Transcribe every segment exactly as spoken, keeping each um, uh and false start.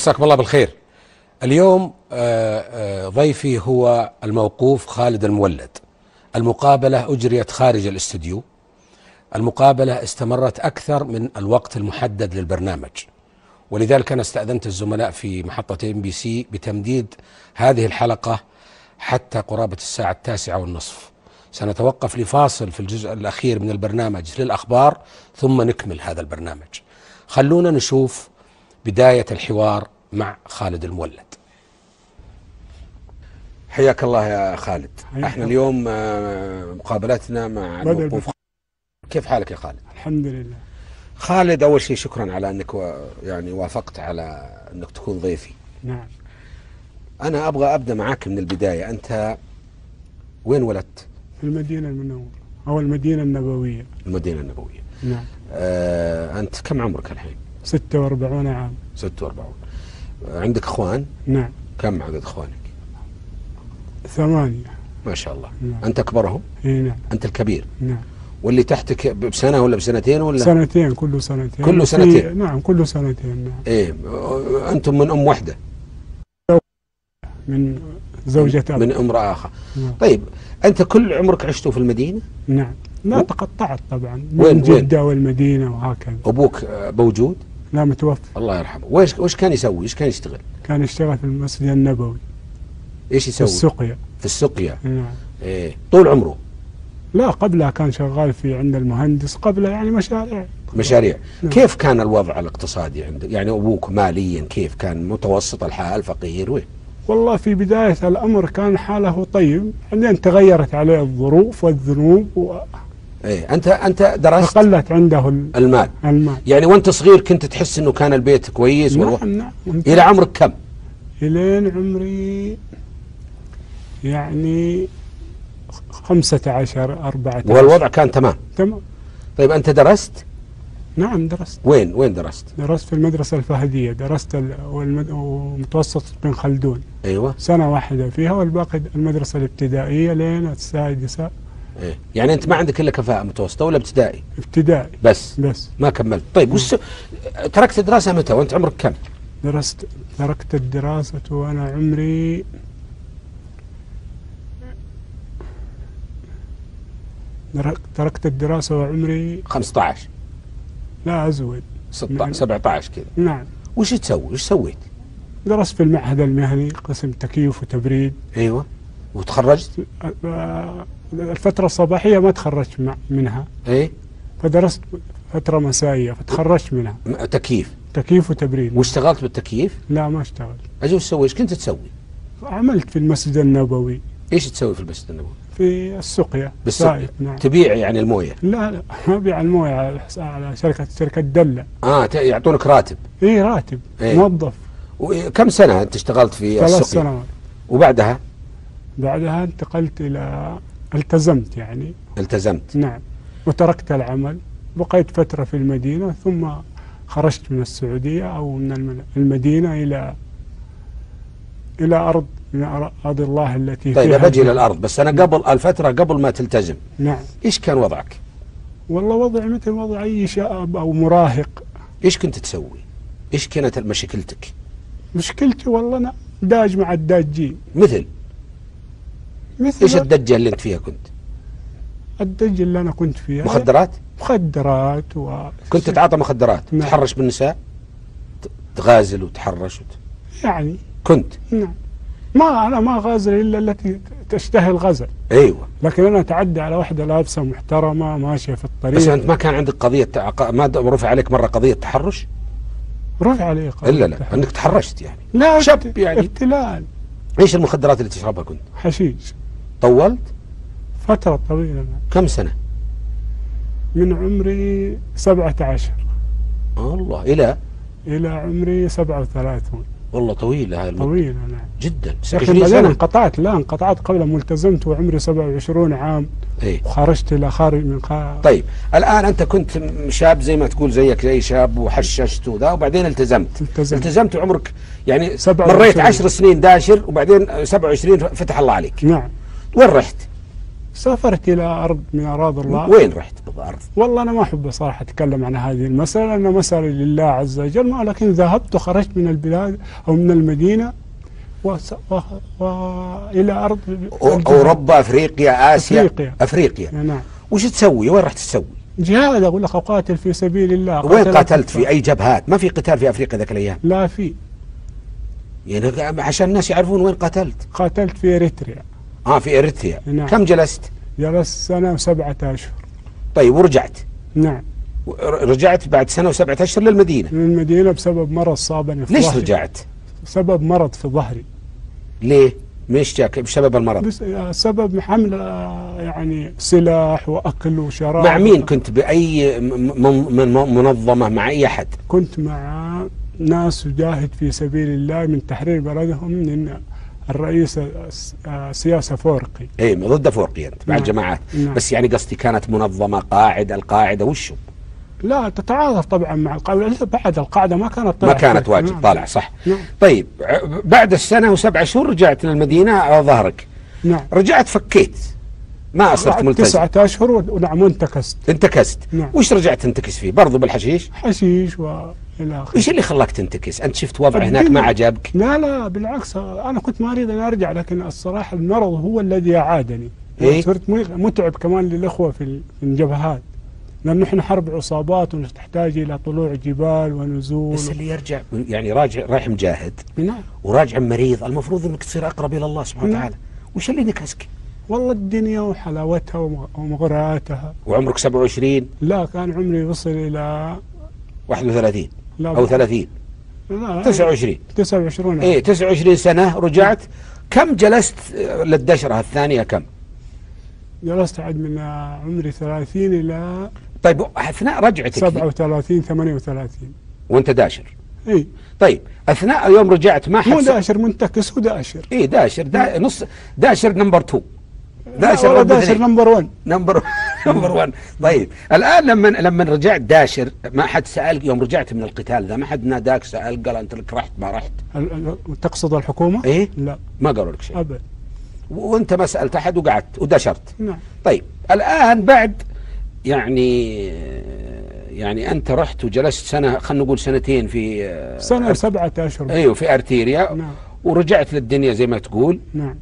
مساكم الله بالخير. اليوم ضيفي هو الموقوف خالد المولد. المقابلة أجريت خارج الاستوديو. المقابلة استمرت أكثر من الوقت المحدد للبرنامج، ولذلك أنا استأذنت الزملاء في محطة إم بي سي بتمديد هذه الحلقة حتى قرابة الساعة التاسعة والنصف. سنتوقف لفاصل في الجزء الأخير من البرنامج للأخبار ثم نكمل هذا البرنامج. خلونا نشوف بداية الحوار مع خالد المولد. حياك الله يا خالد. احنا اليوم مقابلتنا مع الموقوف. كيف حالك يا خالد؟ الحمد لله. خالد، أول شيء شكرا على أنك و... يعني وافقت على أنك تكون ضيفي. نعم. أنا أبغى أبدأ معك من البداية. أنت وين ولدت؟ في المدينة المنورة أو المدينة النبوية. المدينة النبوية. نعم. آه، أنت كم عمرك الحين؟ ستة وأربعون عام. ستة وأربعون. عندك أخوان؟ نعم. كم عدد أخوانك؟ ثمانية. ما شاء الله. نعم. أنت أكبرهم؟ إيه نعم. أنت الكبير؟ نعم. واللي تحتك بسنة ولا بسنتين ولا؟ سنتين، كله سنتين. كله سنتين؟ نعم كله سنتين. نعم. إيه، أنتم من أم واحدة؟ من زوجة أب. من امرأة آخر. نعم. طيب أنت كل عمرك عشتوا في المدينة؟ نعم. لا و... تقطعت طبعا من وين جدة وين؟ والمدينة وهكذا. أبوك موجود؟ لا متوفى. الله يرحمه. وإيش وإيش كان يسوي؟ إيش كان يشتغل؟ كان يشتغل في المسجد النبوي. إيش يسوي؟ في السقيا. في السقيا. نعم. إيه، طول عمره؟ لا قبلها كان شغال في عند المهندس، قبلها يعني مشاريع. مشاريع. نعم. كيف كان الوضع الاقتصادي عندك؟ يعني أبوك ماليا كيف كان؟ متوسط الحال، فقير، وين؟ والله في بداية الأمر كان حاله طيب، بعدين تغيرت عليه الظروف والذنوب و... ايه، انت انت درست؟ فقلت عنده المال. المال. يعني وانت صغير كنت تحس انه كان البيت كويس؟ نعم والو... نعم. الى عمرك كم؟ الين عمري يعني خمسة عشر أربعة عشر. والوضع كان تمام؟ تمام. طيب انت درست؟ نعم درست. وين وين درست؟ درست في المدرسة الفهدية، درست ال... والمد... ومتوسط بن خلدون. ايوه. سنة واحدة فيها، والباقي المدرسة الابتدائية لين السادسة. ايه، يعني انت ما عندك الا كفاءة متوسطة ولا ابتدائي؟ ابتدائي بس. بس ما كملت. طيب وش تركت الدراسة متى وانت عمرك كم؟ درست تركت الدراسة وأنا عمري تركت الدراسة وعمري خمسة عشر. لا أزود. ستة عشر سبعة عشر كذا. نعم. وش تسوي؟ وش سويت؟ درست في المعهد المهني قسم تكييف وتبريد. ايوه. وتخرجت؟ الفترة الصباحية ما تخرجت منها. ايه. فدرست فترة مسائية فتخرجت منها. تكييف. تكييف وتبريد. واشتغلت بالتكييف؟ لا ما اشتغلت. اجل وش تسوي؟ ايش كنت تسوي؟ عملت في المسجد النبوي. ايش تسوي في المسجد النبوي؟ في السقيا. بالسقيا. نعم. تبيع يعني المويه؟ لا لا ما بيع المويه على على شركة شركة دلة. اه يعطونك راتب؟ اي راتب. إيه؟ موظف. وكم سنة انت اشتغلت في السقيا؟ ثلاث سنوات. وبعدها؟ بعدها انتقلت الى التزمت يعني. التزمت. نعم. وتركت العمل، بقيت فترة في المدينة ثم خرجت من السعودية او من المدينة الى الى ارض من أراضي الله التي طيب فيها. بجي إلى الأرض، بس أنا قبل الفترة قبل ما تلتزم. نعم. إيش كان وضعك؟ والله وضعي مثل وضع أي شاب أو مراهق. إيش كنت تسوي؟ إيش كانت مشكلتك؟ مشكلتي والله أنا داج مع الداجين. مثل؟ مثل إيش الدجة اللي أنت فيها كنت؟ الدجة اللي أنا كنت فيها مخدرات؟ مخدرات و... كنت تتعاطى مخدرات؟ نعم. تحرش بالنساء؟ تغازل وتحرش وت... يعني كنت؟ نعم. ما أنا ما غازل إلا التي تشتهي الغزل. أيوة. لكن أنا أتعدى على واحدة لابسة محترمة ماشية في الطريق. بس أنت ما كان عندك قضية تع... ما رفع عليك مرة قضية تحرش؟ رفع علي قضية. إلا لا تحرش. أنك تحرشت يعني؟ لا شاب يعني؟ ابتلاء. إيش المخدرات اللي تشربها كنت؟ حشيش. طولت؟ فترة طويلة. كم سنة؟ من عمري سبعة عشر. الله. إلى؟ إلى عمري سبعة وثلاثون. والله طويلة هاي المدة. طويلة نعم. جدا. لكن بعدين انقطعت. لا انقطعت قبل ملتزمت وعمري سبعة وعشرين عام. ايه. وخرجت إلى خارج من خارج. طيب الآن أنت كنت شاب زي ما تقول زيك زي شاب وحششت وذا وبعدين التزمت. التزمت. التزمت وعمرك يعني مريت عشر سنين داشر وبعدين سبعة وعشرين فتح الله عليك. نعم. وين رحت؟ سافرت إلى أرض من أراضي الله. وين رحت بالأرض؟ والله أنا ما أحب صراحة أتكلم عن هذه المسألة لأنها مسألة لله عز وجل، ولكن ذهبت وخرجت من البلاد أو من المدينة وس... و... وإلى أرض أوروبا، أفريقيا، آسيا. أفريقيا, أفريقيا. نعم. وش تسوي؟ وين رحت تسوي؟ جهاد، أقول لك أقاتل في سبيل الله. وين قاتلت؟ في أي جبهات؟ ما في قتال في أفريقيا ذاك الأيام؟ لا في. يعني عشان الناس يعرفون وين قاتلت. قاتلت في إريتريا. آه في إريتريا. نعم. كم جلست؟ جلست سنة وسبعة أشهر. طيب ورجعت؟ نعم. رجعت بعد سنة وسبعة أشهر للمدينة. للمدينة بسبب مرض صابني في ليش ظهري. رجعت؟ سبب مرض في ظهري. ليه؟ مش جاك بسبب المرض؟ بس سبب حمل يعني سلاح وأكل وشراب. مع مين كنت؟ بأي من منظمة؟ مع أي أحد؟ كنت مع ناس يجاهد في سبيل الله من تحرير بلدهم من الرئيس سياسة فورقي. اي ضد فورقي انت مع نعم. الجماعات. نعم. بس يعني قصدي كانت منظمة قاعدة القاعدة وشو؟ لا تتعاطف طبعا مع القاعدة، بعد القاعدة ما كانت ما كانت واجد. نعم. طالع صح. نعم. طيب بعد السنة وسبع شهور رجعت للمدينة على ظهرك. نعم. رجعت فكيت ما صرت ملتزم. تسعة أشهر ونعم وانتكست. انتكست. نعم. وش رجعت تنتكس فيه؟ برضو بالحشيش؟ حشيش والى اخره. ايش اللي خلاك تنتكس؟ انت شفت وضع الدنيا. هناك ما عجبك؟ لا لا بالعكس، انا كنت ما اريد ان ارجع، لكن الصراحه المرض هو الذي اعادني. إيه؟ صرت متعب كمان للاخوه في الجبهات، لانه احنا حرب عصابات وتحتاج الى طلوع جبال ونزول. بس اللي يرجع يعني راجع رايح مجاهد. نعم. وراجع مريض، المفروض انك تصير اقرب الى الله سبحانه نعم. وتعالى. وش اللي نكسك؟ والله الدنيا وحلاوتها ومغرياتها. وعمرك سبعة وعشرين؟ لا كان عمري يوصل الى واحد وثلاثين لا او ثلاثين. لا تسعة وعشرين. تسعة وعشرين. ايه تسعة وعشرين سنة رجعت. كم جلست للدشرة الثانية كم؟ جلست عاد من عمري ثلاثين الى طيب اثناء رجعتك سبعة وثلاثين ثمانية وثلاثين وانت داشر. اي طيب اثناء يوم رجعت ما حد مو داشر منتكس وداشر. اي داشر دا نص داشر نمبر تو. داشر داشر نمبر واحد. نمبر نمبر واحد. طيب الان لما لما رجعت داشر ما حد سالك يوم رجعت من القتال ذا؟ ما حد ناداك سال قال انت لك رحت ما رحت؟ تقصد الحكومه؟ ايه لا ما قالوا لك شيء ابدا. وانت ما سالت احد وقعدت ودشرت. نعم. طيب الان بعد يعني يعني انت رحت وجلست سنه، خلينا نقول سنتين في سنه وسبعة اشهر. ايوه في ارتيريا. نعم. ورجعت للدنيا زي ما تقول. نعم.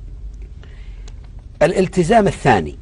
الالتزام الثاني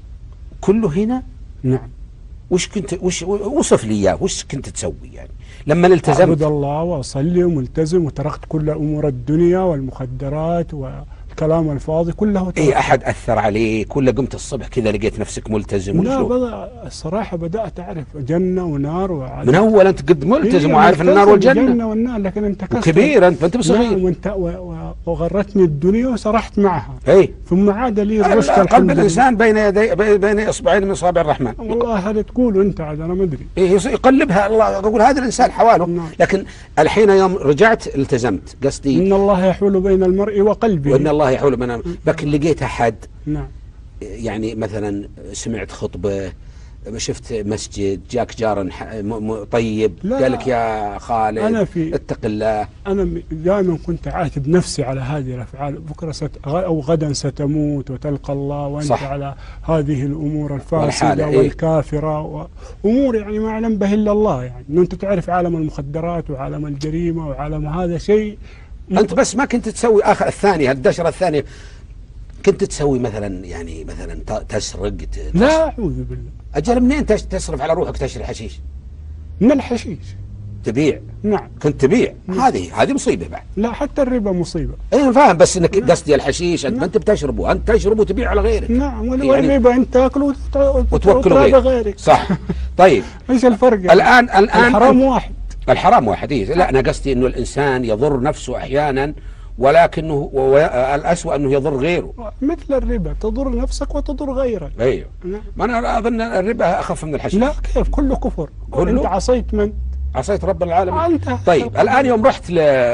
كله هنا. نعم. وش كنت وش وصف لي اياه، وش كنت تسوي يعني لما التزمت؟ اعبد الله واصلي وملتزم وتركت كل امور الدنيا والمخدرات والكلام الفاضي كله تركت. اي احد اثر عليك ولا قمت الصبح كذا لقيت نفسك ملتزم؟ لا بدأ الصراحه بدات اعرف جنه ونار وعادة. من اول انت قد ملتزم إيه وعارف النار والجنه. الجنه والنار، لكن انت كبير انت انت بصغير. نعم. وانت وغرتني الدنيا وسرحت معها. اي ثم عاد لي الرشد. قلب الانسان بين يدي بين اصبعين من اصابع الرحمن. والله هذا تقول انت عاد انا ما ادري. إيه يقلبها الله، يقول هذا الانسان حواله. نعم. لكن الحين يوم رجعت التزمت قصدي ان الله يحول بين المرء وقلبه. وان الله يحول بين. لكن لقيت احد نعم يعني مثلا سمعت خطبه، شفت مسجد، جاك جار طيب قال لك يا خالد أنا في اتق الله؟ انا دائما كنت عاتب نفسي على هذه الافعال. بكره ست او غدا ستموت وتلقى الله وانت صح. على هذه الامور الفاسده إيه؟ والكافره وامور يعني ما يعلم به الا الله. يعني انه انت تعرف عالم المخدرات وعالم الجريمه وعالم هذا شيء. انت بس ما كنت تسوي اخر الثانيه الدشره الثانيه كنت تسوي مثلا يعني مثلا تسرق؟ لا اعوذ بالله. اجل منين تصرف على روحك تشتري حشيش؟ من الحشيش. تبيع؟ نعم. كنت تبيع؟ هذه هذه مصيبه بعد. لا حتى الربا مصيبه. اي فاهم، بس انك قصدي الحشيش انت ما انت بتشربه، انت تشربه وتبيع على غيرك. نعم. والربا يعني انت تاكله وتوكل غيرك. غيرك صح. طيب ايش الفرق؟ الان الان الحرام واحد. الحرام واحد. إيه؟ لا انا قصدي انه الانسان يضر نفسه احيانا، ولكنه الأسوأ أنه يضر غيره. مثل الربا تضر نفسك وتضر غيرك. أيوه. ما أنا أظن الربا أخف من الحشيش. لا كيف، كله كفر. كله؟ أنت عصيت من؟ عصيت رب العالمين. أنت. طيب الآن يوم رحت ل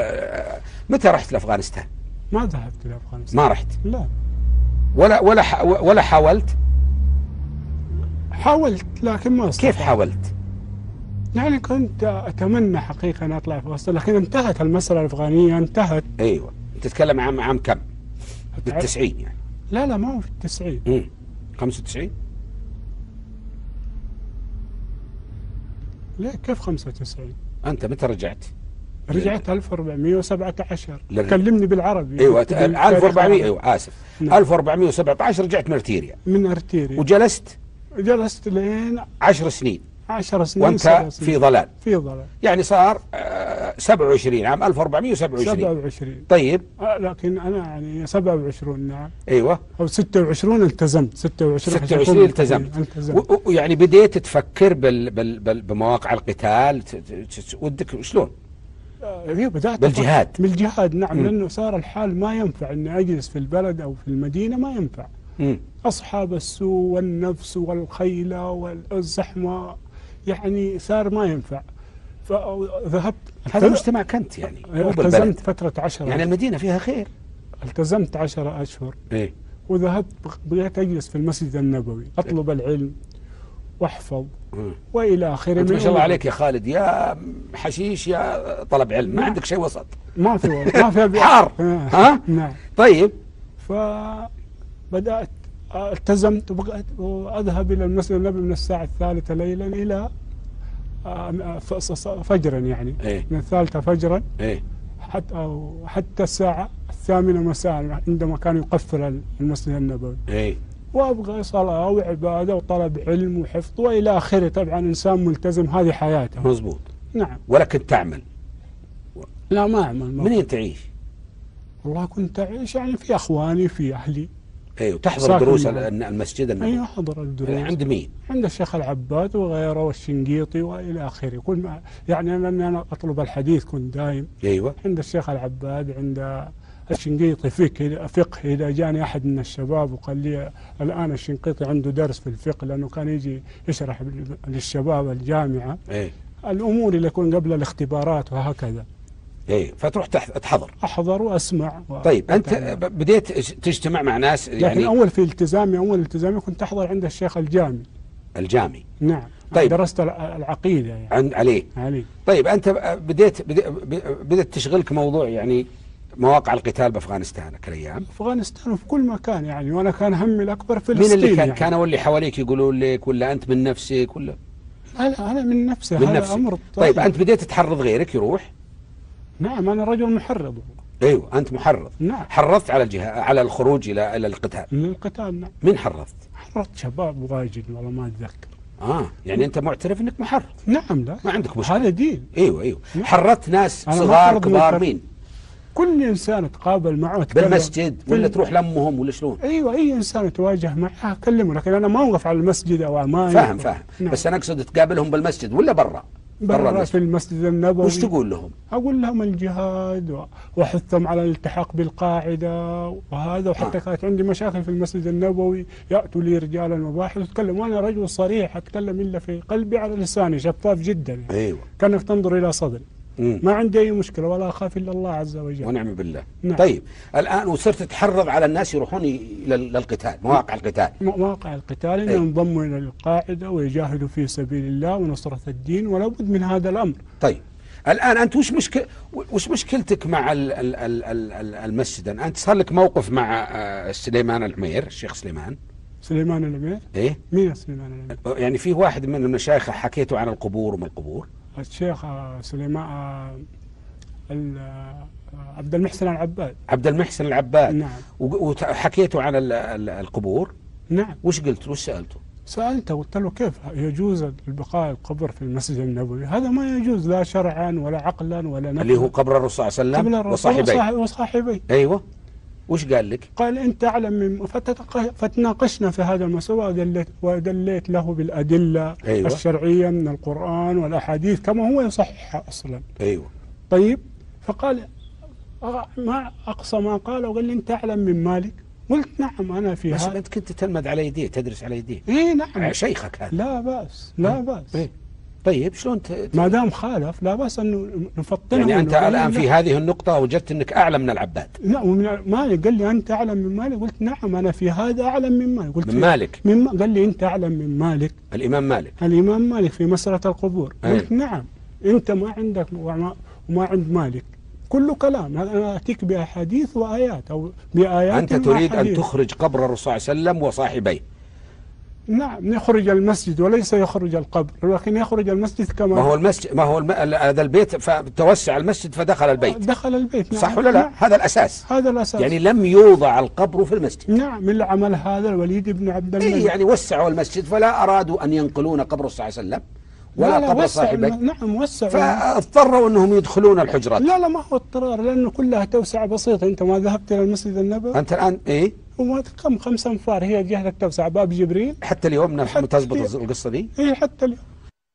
متى رحت لأفغانستان؟ ما ذهبت لأفغانستان. ما رحت؟ لا. ولا ولا ح... ولا حاولت؟ حاولت لكن ما استطعت. كيف حاولت؟ يعني كنت أتمنى حقيقة أن أطلع أفغانستان، لكن انتهت المسألة الأفغانية انتهت. أيوة. تتكلم عام عام كم؟ بالتسعين يعني؟ لا لا ما هو في التسعين. مم. خمسة وتسعين؟ ليه كيف خمسة وتسعين؟ أنت متى رجعت؟ رجعت ألف وأربعمائة وسبعة عشر. لل... كلمني بالعربي. ايوه ألف وأربعمائة، ايوه اسف. نعم. ألف وأربعمائة وسبعة عشر رجعت من ارتيريا. من ارتيريا. وجلست جلست لين عشر سنين. عشر سنين. وانت سنين. في ضلال. في ضلال. يعني صار آه سبعة وعشرين عام ألف وأربعمائة وسبعة وعشرين. سبعة وعشرين. طيب. آه لكن انا يعني سبعة وعشرين نعم. ايوه. او ستة وعشرين التزمت. ستة وعشرين ستة وعشرين التزمت. التزمت. ويعني بديت تفكر بال بال بال بمواقع القتال ودك شلون؟ ايوه بدأت بالجهاد. بالجهاد نعم. م. لانه صار الحال ما ينفع اني اجلس في البلد او في المدينه، ما ينفع. م. اصحاب السوء والنفس والخيله والزحمه يعني صار ما ينفع. فذهبت. هذا مجتمع كنت يعني. التزمت فتره عشرة. يعني المدينه فيها خير. التزمت عشرة اشهر. ايه. وذهبت بقيت اجلس في المسجد النبوي اطلب إيه؟ العلم واحفظ والى اخره. ما شاء الله عليك يا خالد، يا حشيش يا طلب علم، ما عندك شيء وسط. ما في ما في حار. ها؟ نعم. طيب. فبدات التزمت وبقيت اذهب الى المسجد النبوي من الساعه الثالثه ليلا الى فجرا يعني. إيه؟ من الثالثه فجرا. إيه؟ حتى أو حتى الساعه الثامنه مساء عندما كان يقفل المسجد النبوي. إيه؟ وابغى صلاه وعباده وطلب علم وحفظ والى اخره. طبعا انسان ملتزم هذه حياته. مزبوط. نعم. ولا كنت تعمل؟ لا ما اعمل. منين تعيش؟ والله كنت اعيش يعني في اخواني في اهلي. ايوه. تحضر دروس المسجد النبوي؟ ايوه احضر الدروس. يعني عند مين؟ عند الشيخ العباد وغيره والشنقيطي والى اخره. كل ما يعني انا انا اطلب الحديث كنت دايم. ايوه. عند الشيخ العباد، عند الشنقيطي فقه فقه اذا جاني احد من الشباب وقال لي الان الشنقيطي عنده درس في الفقه، لانه كان يجي يشرح للشباب الجامعه. ايه. الامور اللي يكون قبل الاختبارات وهكذا. ايه. فتروح تحضر. احضر واسمع. طيب انت بديت تجتمع مع ناس يعني. لكن اول في التزامي اول التزامي كنت احضر عند الشيخ الجامي. الجامي. نعم. طيب. درست العقيده يعني. عن عليه. عليه. طيب انت بديت بديت تشغلك موضوع يعني مواقع القتال بافغانستان الايام. افغانستان وفي كل مكان يعني، وانا كان همي الاكبر فلسطين. مين اللي كان يعني. كانوا اللي حواليك يقولون لك، ولا انت من نفسك ولا؟ انا انا من نفسي. من نفسك. امر طيب انت بديت تحرض غيرك يروح؟ نعم انا رجل محرض. ايوه انت محرض. نعم. حرضت على الجهاد، على الخروج الى الى القتال. من القتال نعم. من حرضت؟ حرضت شباب واجد والله ما اتذكر. اه يعني انت معترف انك محرض؟ نعم. لا ما عندك مشكله. هذا دين. ايوه ايوه. نعم. حرضت ناس صغار كبار مين؟ كل انسان تقابل معه بالمسجد ولا تروح لامهم ولا شلون؟ ايوه اي انسان تواجه معه اكلمه، لكن انا ما اوقف على المسجد او ما. فاهم فاهم. نعم. بس انا اقصد تقابلهم بالمسجد ولا برا؟ برا في المسجد النبوي. وش تقول لهم؟ اقول لهم الجهاد واحثهم على الالتحاق بالقاعده وهذا. وحتى آه. كانت عندي مشاكل في المسجد النبوي، ياتوا لي رجال المباحث واتكلم، وانا رجل صريح اتكلم الا في قلبي على لساني، شفاف جدا يعني. ايوه. كانك تنظر الى صدري. مم. ما عندي اي مشكله ولا اخاف الا الله عز وجل. ونعم بالله. نعم. طيب الان وصرت تحرض على الناس يروحون للقتال، مواقع القتال. مواقع القتال انهم ينضموا الى القاعده ويجاهدوا في سبيل الله ونصره الدين، ولا بد من هذا الامر. طيب الان انت وش مشكل وش مشكلتك مع ال ال ال ال المسجد؟ انت صار لك موقف مع سليمان العمير، الشيخ سليمان. سليمان العمير؟ ايه. مين سليمان العمير؟ يعني في واحد من المشايخ حكيته عن القبور وما القبور. الشيخ سليمان عبد المحسن العباد. عبد المحسن العباد. نعم. وحكيته عن القبور. نعم. وش قلت؟ وش سألته؟ سألته قلت له كيف يجوز البقاء القبر في المسجد النبوي؟ هذا ما يجوز لا شرعا ولا عقلا ولا نقلا. اللي هو قبر الرسول صلى الله عليه وسلم وصاحبيه. وصاحبيه. ايوه. وش قال لك؟ قال انت اعلم من فتناقشنا في هذا المسألة ودليت, ودليت له بالادله. أيوة. الشرعيه من القران والاحاديث كما هو يصححها اصلا. ايوه. طيب فقال ما اقصى ما قال وقال لي انت اعلم من مالك. قلت نعم انا في بس هذا. انت كنت تلمذ على يديه، تدرس على يديه. اي نعم. شيخك هذا. لا باس لا باس. إيه؟ طيب شلون ت... ما دام خالف لا باس انه نفطنه. يعني انت الان في هذه النقطه وجدت انك اعلى من العباد. لا ومن مالك قال لي انت اعلم من مالك. قلت نعم انا في هذا اعلم من مالك. قلت من مالك. من قال لي انت اعلم من مالك. الامام مالك. الامام مالك في مساله القبور. أيه. قلت نعم انت ما عندك وما, وما عند مالك. كله كلام. انا اتيك باحاديث وايات او بايات. انت تريد ان تخرج قبر الرسول صلى الله عليه وسلم وصاحبيه نعم يخرج المسجد وليس يخرج القبر، ولكن يخرج المسجد كما ما هو المسجد، ما هو الم... هذا البيت فتوسع المسجد فدخل البيت، دخل البيت. نعم. صح ولا لا؟ نعم. هذا الأساس. هذا الأساس. يعني لم يوضع القبر في المسجد. نعم، اللي عمل هذا الوليد بن عبد الملك. إيه يعني وسعوا المسجد، فلا أرادوا أن ينقلون قبر صلى الله عليه وسلم ولا لا قبر لا صاحبه. نعم وسعوا، فاضطروا أنهم يدخلون الحجرات. لا لا ما هو اضطرار، لأنه كلها توسعة بسيطة. أنت ما ذهبت إلى المسجد النبوي؟ أنت الآن إيه؟ هو كم خمسة أنفار هي جهة التوسعة، باب جبريل. حتى اليوم تزبط القصة دي؟ إيه حتى اليوم.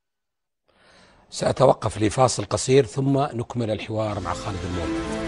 سأتوقف لفاصل قصير ثم نكمل الحوار مع خالد المولد.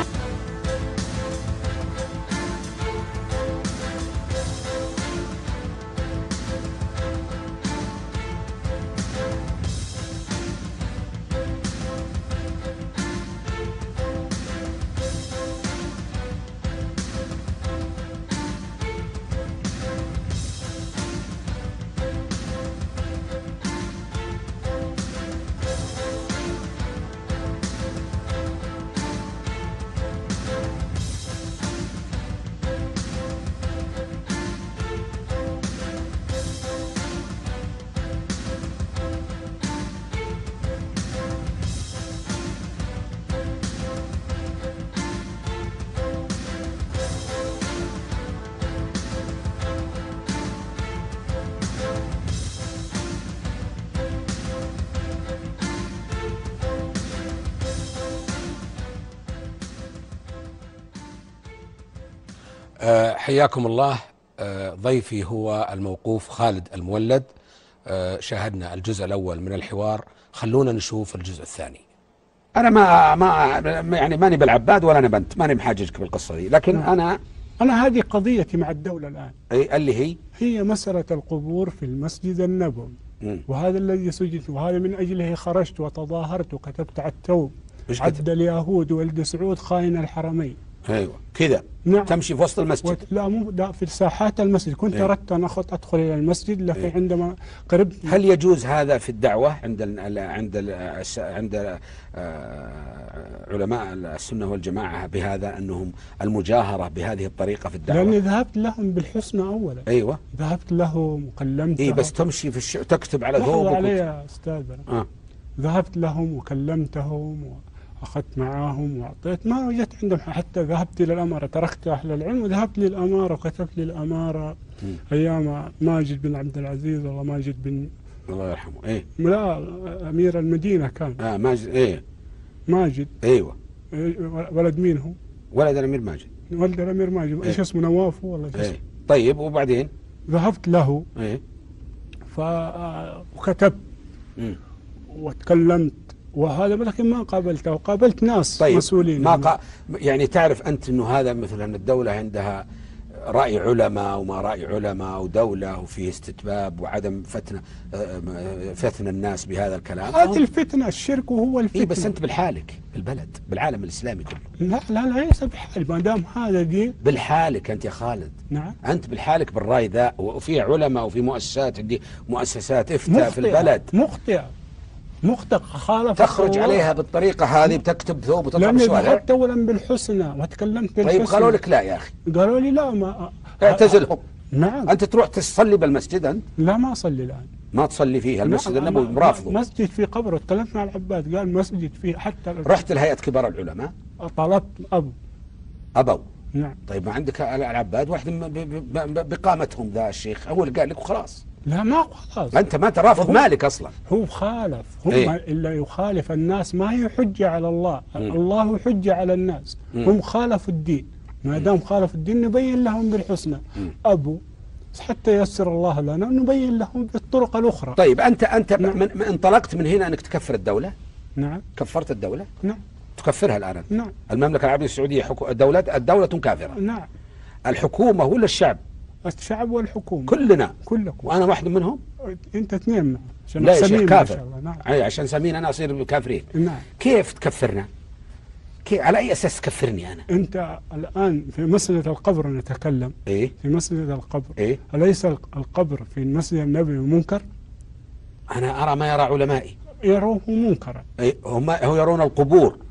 أه حياكم الله. أه ضيفي هو الموقوف خالد المولد. أه شاهدنا الجزء الأول من الحوار، خلونا نشوف الجزء الثاني. أنا ما ما يعني ماني بالعباد ولا أنا بنت، ماني محاججك بالقصة دي، لكن نعم. أنا أنا هذه قضيتي مع الدولة الآن. أي اللي هي هي مسألة القبور في المسجد النبوي، وهذا الذي سجلت، وهذا من أجله خرجت وتظاهرت وكتبت على التوب عد اليهود ولد سعود خاين الحرمين. ايوه كذا. نعم. تمشي في وسط المسجد. لا مو لا في ساحات المسجد. كنت أيوة. أردت أن أدخل إلى المسجد، لكن أيوة. عندما قربت. هل يجوز هذا في الدعوة عند ال عند ال عند علماء السنة والجماعة بهذا، أنهم المجاهرة بهذه الطريقة في الدعوة؟ لأني ذهبت لهم بالحسنى أولا. أيوة. ذهبت لهم وكلمتهم. إيه بس تمشي في الش... تكتب على ثوبك. علي يا أستاذ. آه. ذهبت لهم وكلمتهم و... أخذت معاهم وأعطيت، ما وجدت عندهم. حتى ذهبت إلى الأمارة، تركت أهل العلم وذهبت للأمارة وكتبت للأمارة أيام ماجد بن عبد العزيز، والله ماجد بن الله يرحمه. إيه لا أمير المدينة كان. آه ماجد. إيه ماجد. أيوة. ولد مين هو؟ ولد الأمير ماجد. ولد الأمير ماجد. إيش اسمه؟ نواف ولا إيش اسمه؟ طيب وبعدين؟ ذهبت له. إيه. ف وكتبت وتكلمت وهذا، لكن ما قابلته، وقابلت ناس طيب مسؤولين. ما قا... يعني تعرف أنت أنه هذا مثل أن الدولة عندها رأي علماء وما رأي علماء، ودولة وفيه استتباب وعدم فتنة فتن الناس بهذا الكلام. هذه الفتنة الشرك، وهو الفتنة. إيه بس أنت بالحالك البلد بالعالم الإسلامي كله. لا لا لا ليس بحال، ما دام هذا دين. بالحالك أنت يا خالد. نعم. أنت بالحالك بالرأي ذا، وفي علماء وفي مؤسسات عندي مؤسسات إفتاء في البلد مخطئة مخطئ خالف، تخرج عليها بالطريقة هذه، بتكتب ثوب وتطلع بالشوارع. لأني ذهبت أولا بالحسنى وتكلمت بالحسنى. طيب قالوا لك لا يا أخي. قالوا لي لا، ما اعتزلهم. نعم. أنت تروح تصلي بالمسجد أنت؟ لا ما أصلي الآن. ما تصلي فيه المسجد النبوي مرافضه. مسجد في قبره. تكلمت مع العباد قال مسجد فيه. حتى رحت لهيئة كبار العلماء؟ طلبت أبو. أبوا. نعم. طيب ما عندك العباد واحد بقامتهم ذا الشيخ هو اللي قال لك وخلاص. لا ما خلاص. أنت ما ترافض مالك أصلا. هو خالف. هم إيه؟ إلا يخالف الناس ما هي حجة على الله. م. الله حجة على الناس. م. هم خالفوا الدين. ما دام خالفوا الدين نبين لهم بالحسنى. م. أبو حتى ييسر الله لنا نبين لهم بالطرق الأخرى. طيب أنت أنت نعم. من انطلقت من هنا أنك تكفر الدولة؟ نعم. كفرت الدولة؟ نعم. تكفرها الآن؟ نعم. المملكة العربية السعودية حكو... الدولة الدولة كافرة. نعم. الحكومة ولا الشعب؟ الشعب والحكومة. كلنا. كلكم. وأنا واحد منهم؟ أنت اثنين. لا يا شيخ كافر. نعم. أي عشان سمين أنا أصير كافرين. نعم. كيف تكفرنا؟ كيف على أي أساس تكفرني أنا؟ أنت الآن في مسألة القبر نتكلم. إيه؟ في مسألة القبر. إيه؟ أليس القبر في المسجد النبوي منكر؟ أنا أرى ما يرى علمائي. يروه منكرا. إيه؟ هم هو يرون القبور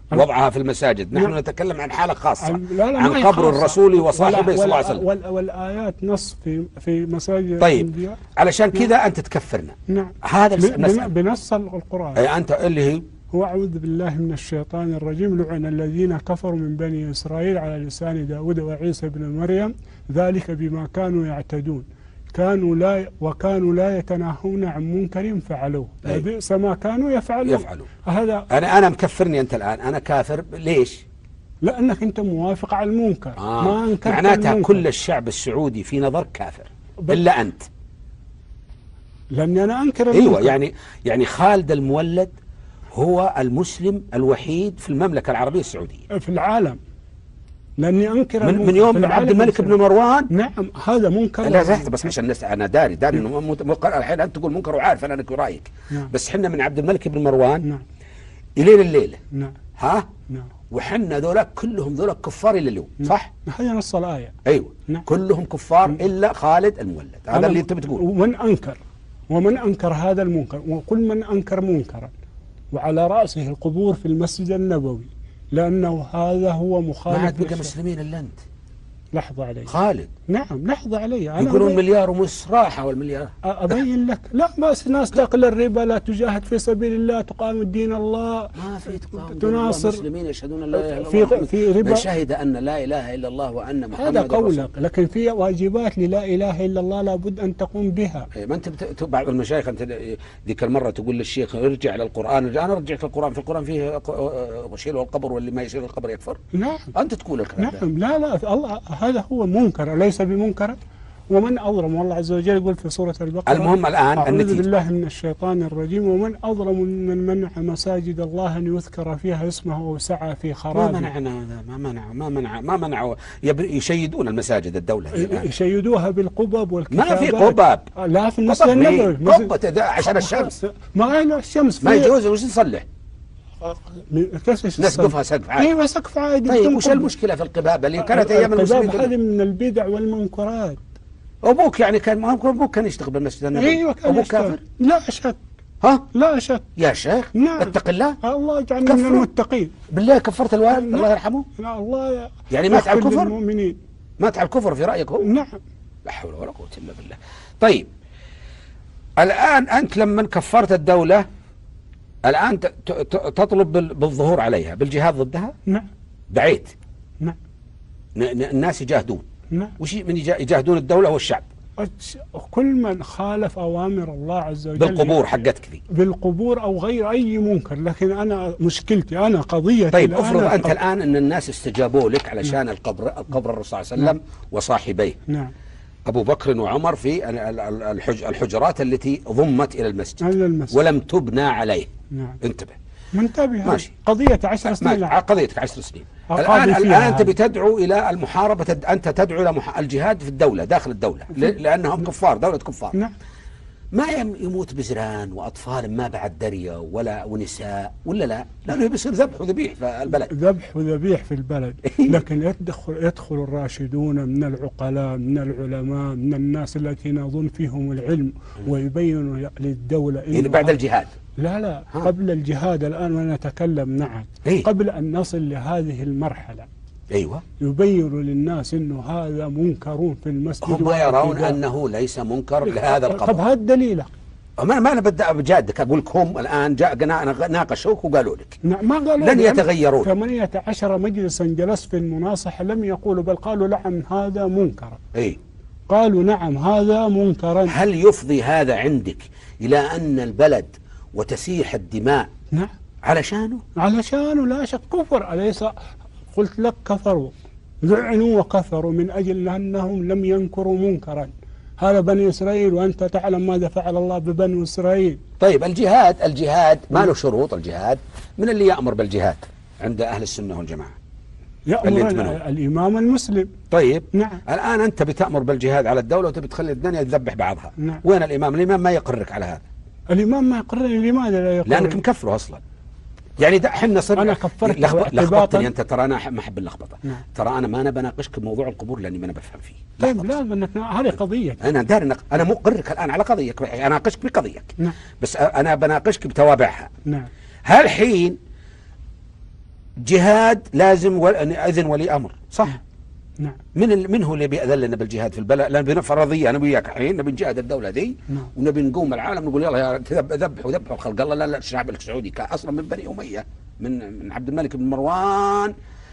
وضعها في المساجد. نحن نعم. نتكلم عن حالة خاصة، عن, لا لا عن ما هي قبر خاصة. الرسول وصاحبه ولا صلى الله عليه وسلم. ولا والآيات نص في في مساجد طيب الأنبياء. علشان كذا أنت تكفرنا. نعم. هذا بن- نسأل. بنص القرآن. أي أنت اللي هي هو أعوذ بالله من الشيطان الرجيم لعن الذين كفروا من بني إسرائيل على لسان داود وعيسى بن مريم ذلك بما كانوا يعتدون كانوا لا وكانوا لا يتناهون عن منكر فعلوه لبئس ما كانوا يفعلون. يفعلون. هذا أنا أنا مكفرني أنت الآن، أنا كافر ليش؟ لأنك أنت موافق على المنكر. آه. ما أنكرت معناتها المنكر. كل الشعب السعودي في نظرك كافر ب- إلا أنت. لأني أنا أنكر المنكر. أيوة، يعني يعني خالد المولد هو المسلم الوحيد في المملكة العربية السعودية في العالم. لأني أنكر من, المنكر من يوم في من العالم عبد الملك بن الإسلامي. مروان. نعم هذا منكر. لا زحت بس عشان الناس، انا داري داري انه مو- مو- الحين انت تقول منكر وعارف انا انك رايك. نعم. بس حنا من عبد الملك بن مروان نعم الين الليله. نعم ها نعم وحنا ذولاك كلهم ذولاك كفار الى اليوم، صح؟ هذا نص الآية. ايوه نعم. كلهم كفار الا خالد المولد. هذا أنا اللي انت بتقول. ومن أنكر ومن أنكر هذا المنكر وكل من أنكر منكرا وعلى رأسه القبور في المسجد النبوي لأنه هذا هو ما مخالف عاد بقى للشرع. مسلمين الا انت. لحظة علي. خالد نعم لحظة علي. أنا يقولون أبين, مليار ونص راحه والمليار. أبين لك. لا بس ناس تاكل الربا لا تجاهد في سبيل الله تقام الدين الله ما في تقام تناصر مسلمين يشهدون ان لا اله الا في الله في ربا. من شهد ان لا اله الا الله وان محمد هذا قولك رسول. لكن في واجبات للا إله إلا الله لابد أن تقوم بها. إيه، ما انت بت... بعض المشايخ انت ذيك المره تقول للشيخ ارجع للقران، ارجع. انا رجعت للقران، في القران فيه شيلوا القبر واللي ما يشيل القبر يكفر. نعم انت تقول الكلام ده. نعم لا لا الله هذا هو منكر ليس بمنكر. ومن أظلم والله عز وجل يقول في سورة البقرة المهم الان أعوذ النتيجه. بالله من الشيطان الرجيم ومن أظلم من منع مساجد الله أن يذكر فيها اسمه وسعى في ما خرابها. منعنا هذا، ما منع ما منع ما منعوا يب... يشيدون المساجد الدوله هي الآن. يشيدوها بالقبب والكتابات. ما في قباب. لا في المسجد قبب النبوي. مين؟ قبة ده عشان الشمس. ما هي الشمس ما في- يجوز وش نصلح؟ كيف نسقفها سقف عادي. ايوه سقف عادي. طيب بدون وش قبة. المشكله في القباب اللي كانت ايام القباب المسلمين؟ هذه من البدع والمنكرات. ابوك يعني كان ما ابوك كان يشتغل بالمسجد النبوي. ايوه كان ابوك يشتغل. كافر؟ لا شك. ها لا شك. يا شيخ نعم. اتق الله. الله يجعلنا من كفروا. المتقين. بالله كفرت الوالد نعم. الله يرحمه؟ لا الله يعني مات على يغفر الكفر؟ للمؤمنين. مات على الكفر في رايك هو؟ نعم لا حول ولا قوه الا بالله. طيب الان انت لما كفرت الدوله الان ت- ت- تطلب بال- بالظهور عليها بالجهاد ضدها؟ نعم دعيت نعم ن- ن- الناس يجاهدون. نعم. وش من يجا- يجاهدون الدوله والشعب كل من خالف أوامر الله عز وجل بالقبور حقتك ذي. بالقبور أو غير أي منكر. لكن أنا مشكلتي أنا قضيتي طيب الآن افرض انت القبر. الان ان الناس استجابوا لك علشان القبر القبر الرسول صلى الله عليه وسلم وصاحبيه نعم ابو بكر وعمر في ال- ال- الحج الحجرات التي ضمت الى المسجد هذا المسجد. ولم تبنى عليه. نعم انتبه. منتبه. ماشي. قضية عشر سنين. ما قضيتك عشر سنين. أقاضي الان فيها الان انت هذه. بتدعو الى المحاربه، تد- انت تدعو الى مح- الجهاد في الدوله داخل الدوله ل- لانهم كفار، دوله كفار. نعم ما يم- يموت بزران واطفال ما بعد دريه ولا ونساء ولا لا؟ لانه بيصير ذبح وذبيح في البلد. ذبح وذبيح في البلد. لكن يدخل يدخل الراشدون من العقلاء من العلماء من الناس التي نظن فيهم العلم ويبينوا للدولة يعني إنه بعد الجهاد. لا لا ها. قبل الجهاد الآن ونتكلم. نعم إيه؟ قبل أن نصل لهذه المرحلة ايوه يبين للناس انه هذا منكر في المسجد. هم يرون واعتداء. انه ليس منكر لهذا طب القبر. هذا دليلك. ما ما انا بدأ بجادك اقول لك هم الان جاء نا- ناقشوك وقالوا لك نعم ما قالوا لن لي. يتغيرون. ثمانية عشر مجلسا جلست في المناصحة لم يقولوا بل قالوا نعم هذا منكر. اي قالوا نعم هذا منكرا. هل يفضي هذا عندك الى ان البلد وتسيح الدماء نعم علشانه؟ علشان لا شك كفر. أليس قلت لك كفروا لعنوا وكفروا من أجل أنهم لم ينكروا منكرا. هذا بني إسرائيل وأنت تعلم ماذا فعل الله ببني إسرائيل. طيب الجهاد الجهاد ما له شروط. الجهاد من اللي يأمر بالجهاد عند أهل السنة والجماعة؟ اللي يأمر أنت منهم. الإمام المسلم. طيب نعم الآن أنت بتأمر بالجهاد على الدولة وتبي تخلي الدنيا تذبح بعضها. نعم. وين الإمام؟ الإمام ما يقررك على هذا الإمام ما يقرر. لماذا لا يقرر؟ لأنك مكفره أصلا. يعني ده احنا صرنا أنا كفرت لخبط اعتباطاً. لخبطتني انت. ترى انا ما احب اللخبطه. نعم. ترى انا ما انا بناقشك بموضوع القبور لاني ما انا بفهم فيه. طيب لخبط. لازم انك هذه قضية. انا داري نق... انا مقررك الان على قضيك، اناقشك بقضيك. نعم بس انا بناقشك بتوابعها. نعم هالحين جهاد لازم و... اذن ولي امر، صح؟ نعم. من ال... من هو اللي بيأذن لنا بالجهاد في البلد؟ لان بنا فرضيه انا وياك الحين نبي نجاهد الدوله ذي، نعم. ونبي نقوم العالم نقول يلا يا ذبحوا ذبحوا خلق الله. لا لا الشعب السعودي كان اصلا من بني اميه، من من عبد الملك بن مروان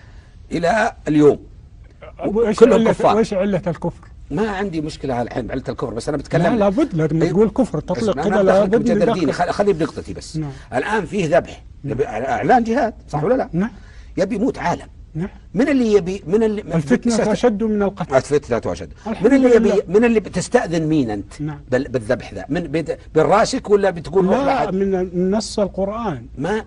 الى اليوم كلهم كفار. وش علة الكفر؟ ما عندي مشكله على الحين بعلة الكفر، بس انا بتكلم لا لابد لازم تقول كفر تطلق كذا، لابد من خلي بنقطتي بس. نعم. الان فيه ذبح، يبي اعلان جهاد، صح ولا لا؟ نعم. يبي يموت عالم. نعم. من اللي يبي من اللي الفتنة أشد من القتل. الفتنة أشد. من اللي يبي من اللي بتستأذن مين أنت؟ نعم. بالذبح ذا من بالراسك ولا بتقول لا من نص القرآن؟ ما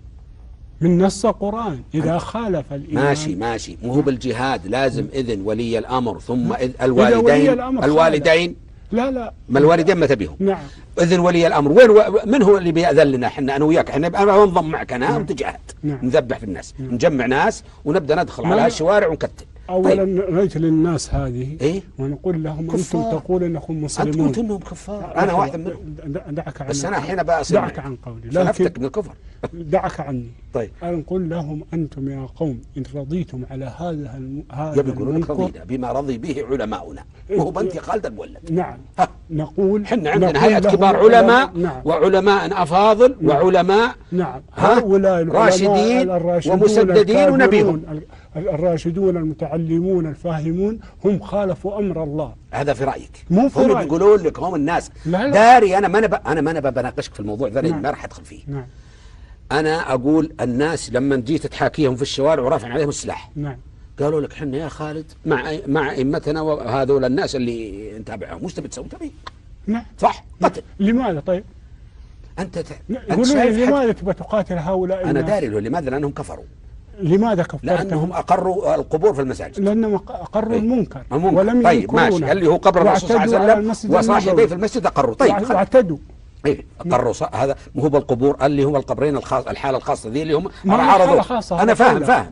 من نص القرآن إذا خالف الإيمان. ماشي ماشي، مو هو بالجهاد لازم إذن ولي الأمر ثم إذن الوالدين. الوالدين لا لا ما الوالدين ما تبيهم. نعم. إذن ولي الأمر وين و... من هو اللي بيأذن لنا احنا أنا وياك؟ احنا أنا انضم معك أنا نعم. وتجاهد. نعم. نذبح في الناس. نعم. نجمع ناس ونبدأ ندخل على الشوارع ونكتل. أولا طيب. نجل الناس هذه إيه؟ ونقول لهم كفار. أنتم تقول أنكم مسلمون. أنتم قلت أنهم كفار. أنا واحد منهم. دعك عن بس أنا الحين بأصير دعك عن قولي. لكن من الكفر. دعك عني. طيب. أنا نقول لهم أنتم يا قوم إن رضيتم على هذا الم... هذا يبي يقولون لك رضينا بما رضي به علماؤنا، وهو بنتي خالد المولد. نعم. ها. نقول احنا عندنا هيئة كبار علماء. نعم. وعلماء أفاضل. نعم. وعلماء. نعم. هؤلاء راشدين ومسددين ونبيهم. الراشدون المتعلمون الفاهمون هم خالفوا امر الله. هذا في رايك؟ مو في هم رأيك. بيقولون لك هم الناس. لا لا. داري انا ما انا ب... انا ما انا بناقشك في الموضوع ذا. نعم. ما راح ادخل فيه. نعم. انا اقول الناس لما جيت تحاكيهم في الشوارع ورافع عليهم السلاح. نعم. قالوا لك احنا يا خالد مع مع ائمتنا وهذول الناس اللي نتابعهم، وش تبي تسوي؟ تبي نعم صح قتل. لماذا طيب؟ انت ت... قولوا لي لماذا تبغى تقاتل هؤلاء انا الناس؟ داري له لماذا، لانهم كفروا. لماذا كفرتهم؟ لانهم اقروا القبور في المساجد. لانهم اقروا إيه؟ المنكر. المنكر. ولم طيب ماشي، اللي هو قبر الرسول صلى الله عليه وسلم وصاحبيه في المسجد اقروا. طيب واعتدوا. ايه اقروا ص... هذا مو هو بالقبور اللي هم القبرين الخاص، الحاله الخاصه ذي اللي هم عرضوا. انا فاهم فاهم.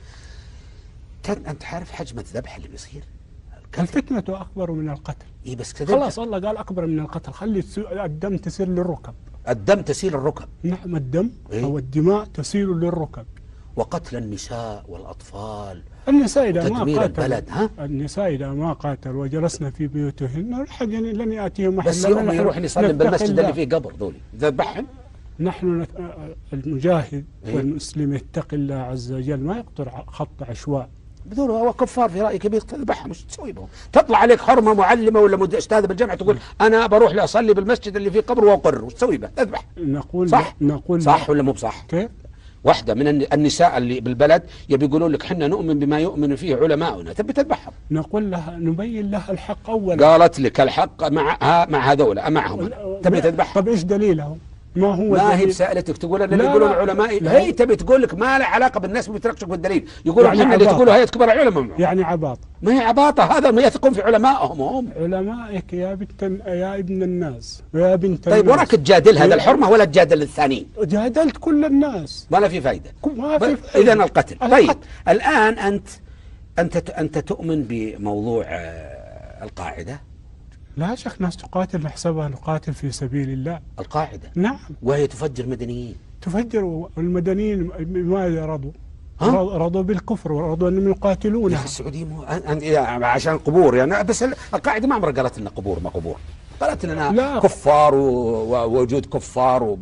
انت عارف حجم الذبح اللي بيصير؟ الفتنة أكبر من القتل. إيه بس كذا خلاص الله قال أكبر من القتل، خلي الدم تسير للركب. الدم تسيل الركب. نعم الدم إيه؟ أو الدماء تسيل للركب. وقتل النساء والأطفال. النساء إذا ما قاتل البلد ها؟ النساء إذا ما قاتل وجلسنا في بيوتهن أحد يعني لن يأتيهم أحد. بس يوم يروح يصلي بالمسجد اللي فيه قبر ذولي ذبحهم. نحن نت... المجاهد إيه؟ والمسلم يتقي الله عز وجل ما يقطع خط عشواء. بدون هو كفار في رايك يبي تذبحهم، وش تسوي بهم؟ تطلع عليك حرمه معلمه ولا استاذه بالجامعه تقول انا بروح لاصلي بالمسجد اللي فيه قبر واقر، وش تسوي به؟ تذبح. نقول صح نقول صح ولا مو بصح؟ كيف؟ واحده من النساء اللي بالبلد يبي يقولون لك احنا نؤمن بما يؤمن فيه علماؤنا، تبي تذبحهم. نقول لها نبين لها الحق اولا. قالت لك الحق مع مع هذول معهم تبي تذبحهم. طب ايش دليلهم؟ ما هو ما هي بسألتك تقول ان اللي يقولون العلماء هي تبي تقول لك ما له علاقه بالناس بتركشك بالدليل، يقولوا يعني احنا اللي تقولوا هي كبار العلماء. يعني عباطه. ما هي عباطه، هذا ما يثقون في علمائهم هم. علمائك يا بنت يا ابن الناس ويا بنت طيب وراك تجادل هذا الحرمه ولا تجادل الثانيين؟ جادلت كل الناس ولا في فائده. ما في فائده. اذا القتل. طيب القتل. الان انت انت انت تؤمن بموضوع القاعده؟ لا شك ناس تقاتل نحسبها نقاتل في سبيل الله. القاعدة نعم. وهي تفجر مدنيين. تفجر المدنيين بماذا رضوا؟ رضوا بالكفر ورضوا انهم يقاتلونها. السعوديين مو عشان قبور يعني، بس القاعدة ما عمرها قالت لنا قبور ما قبور. قالت لنا لا. كفار ووجود كفار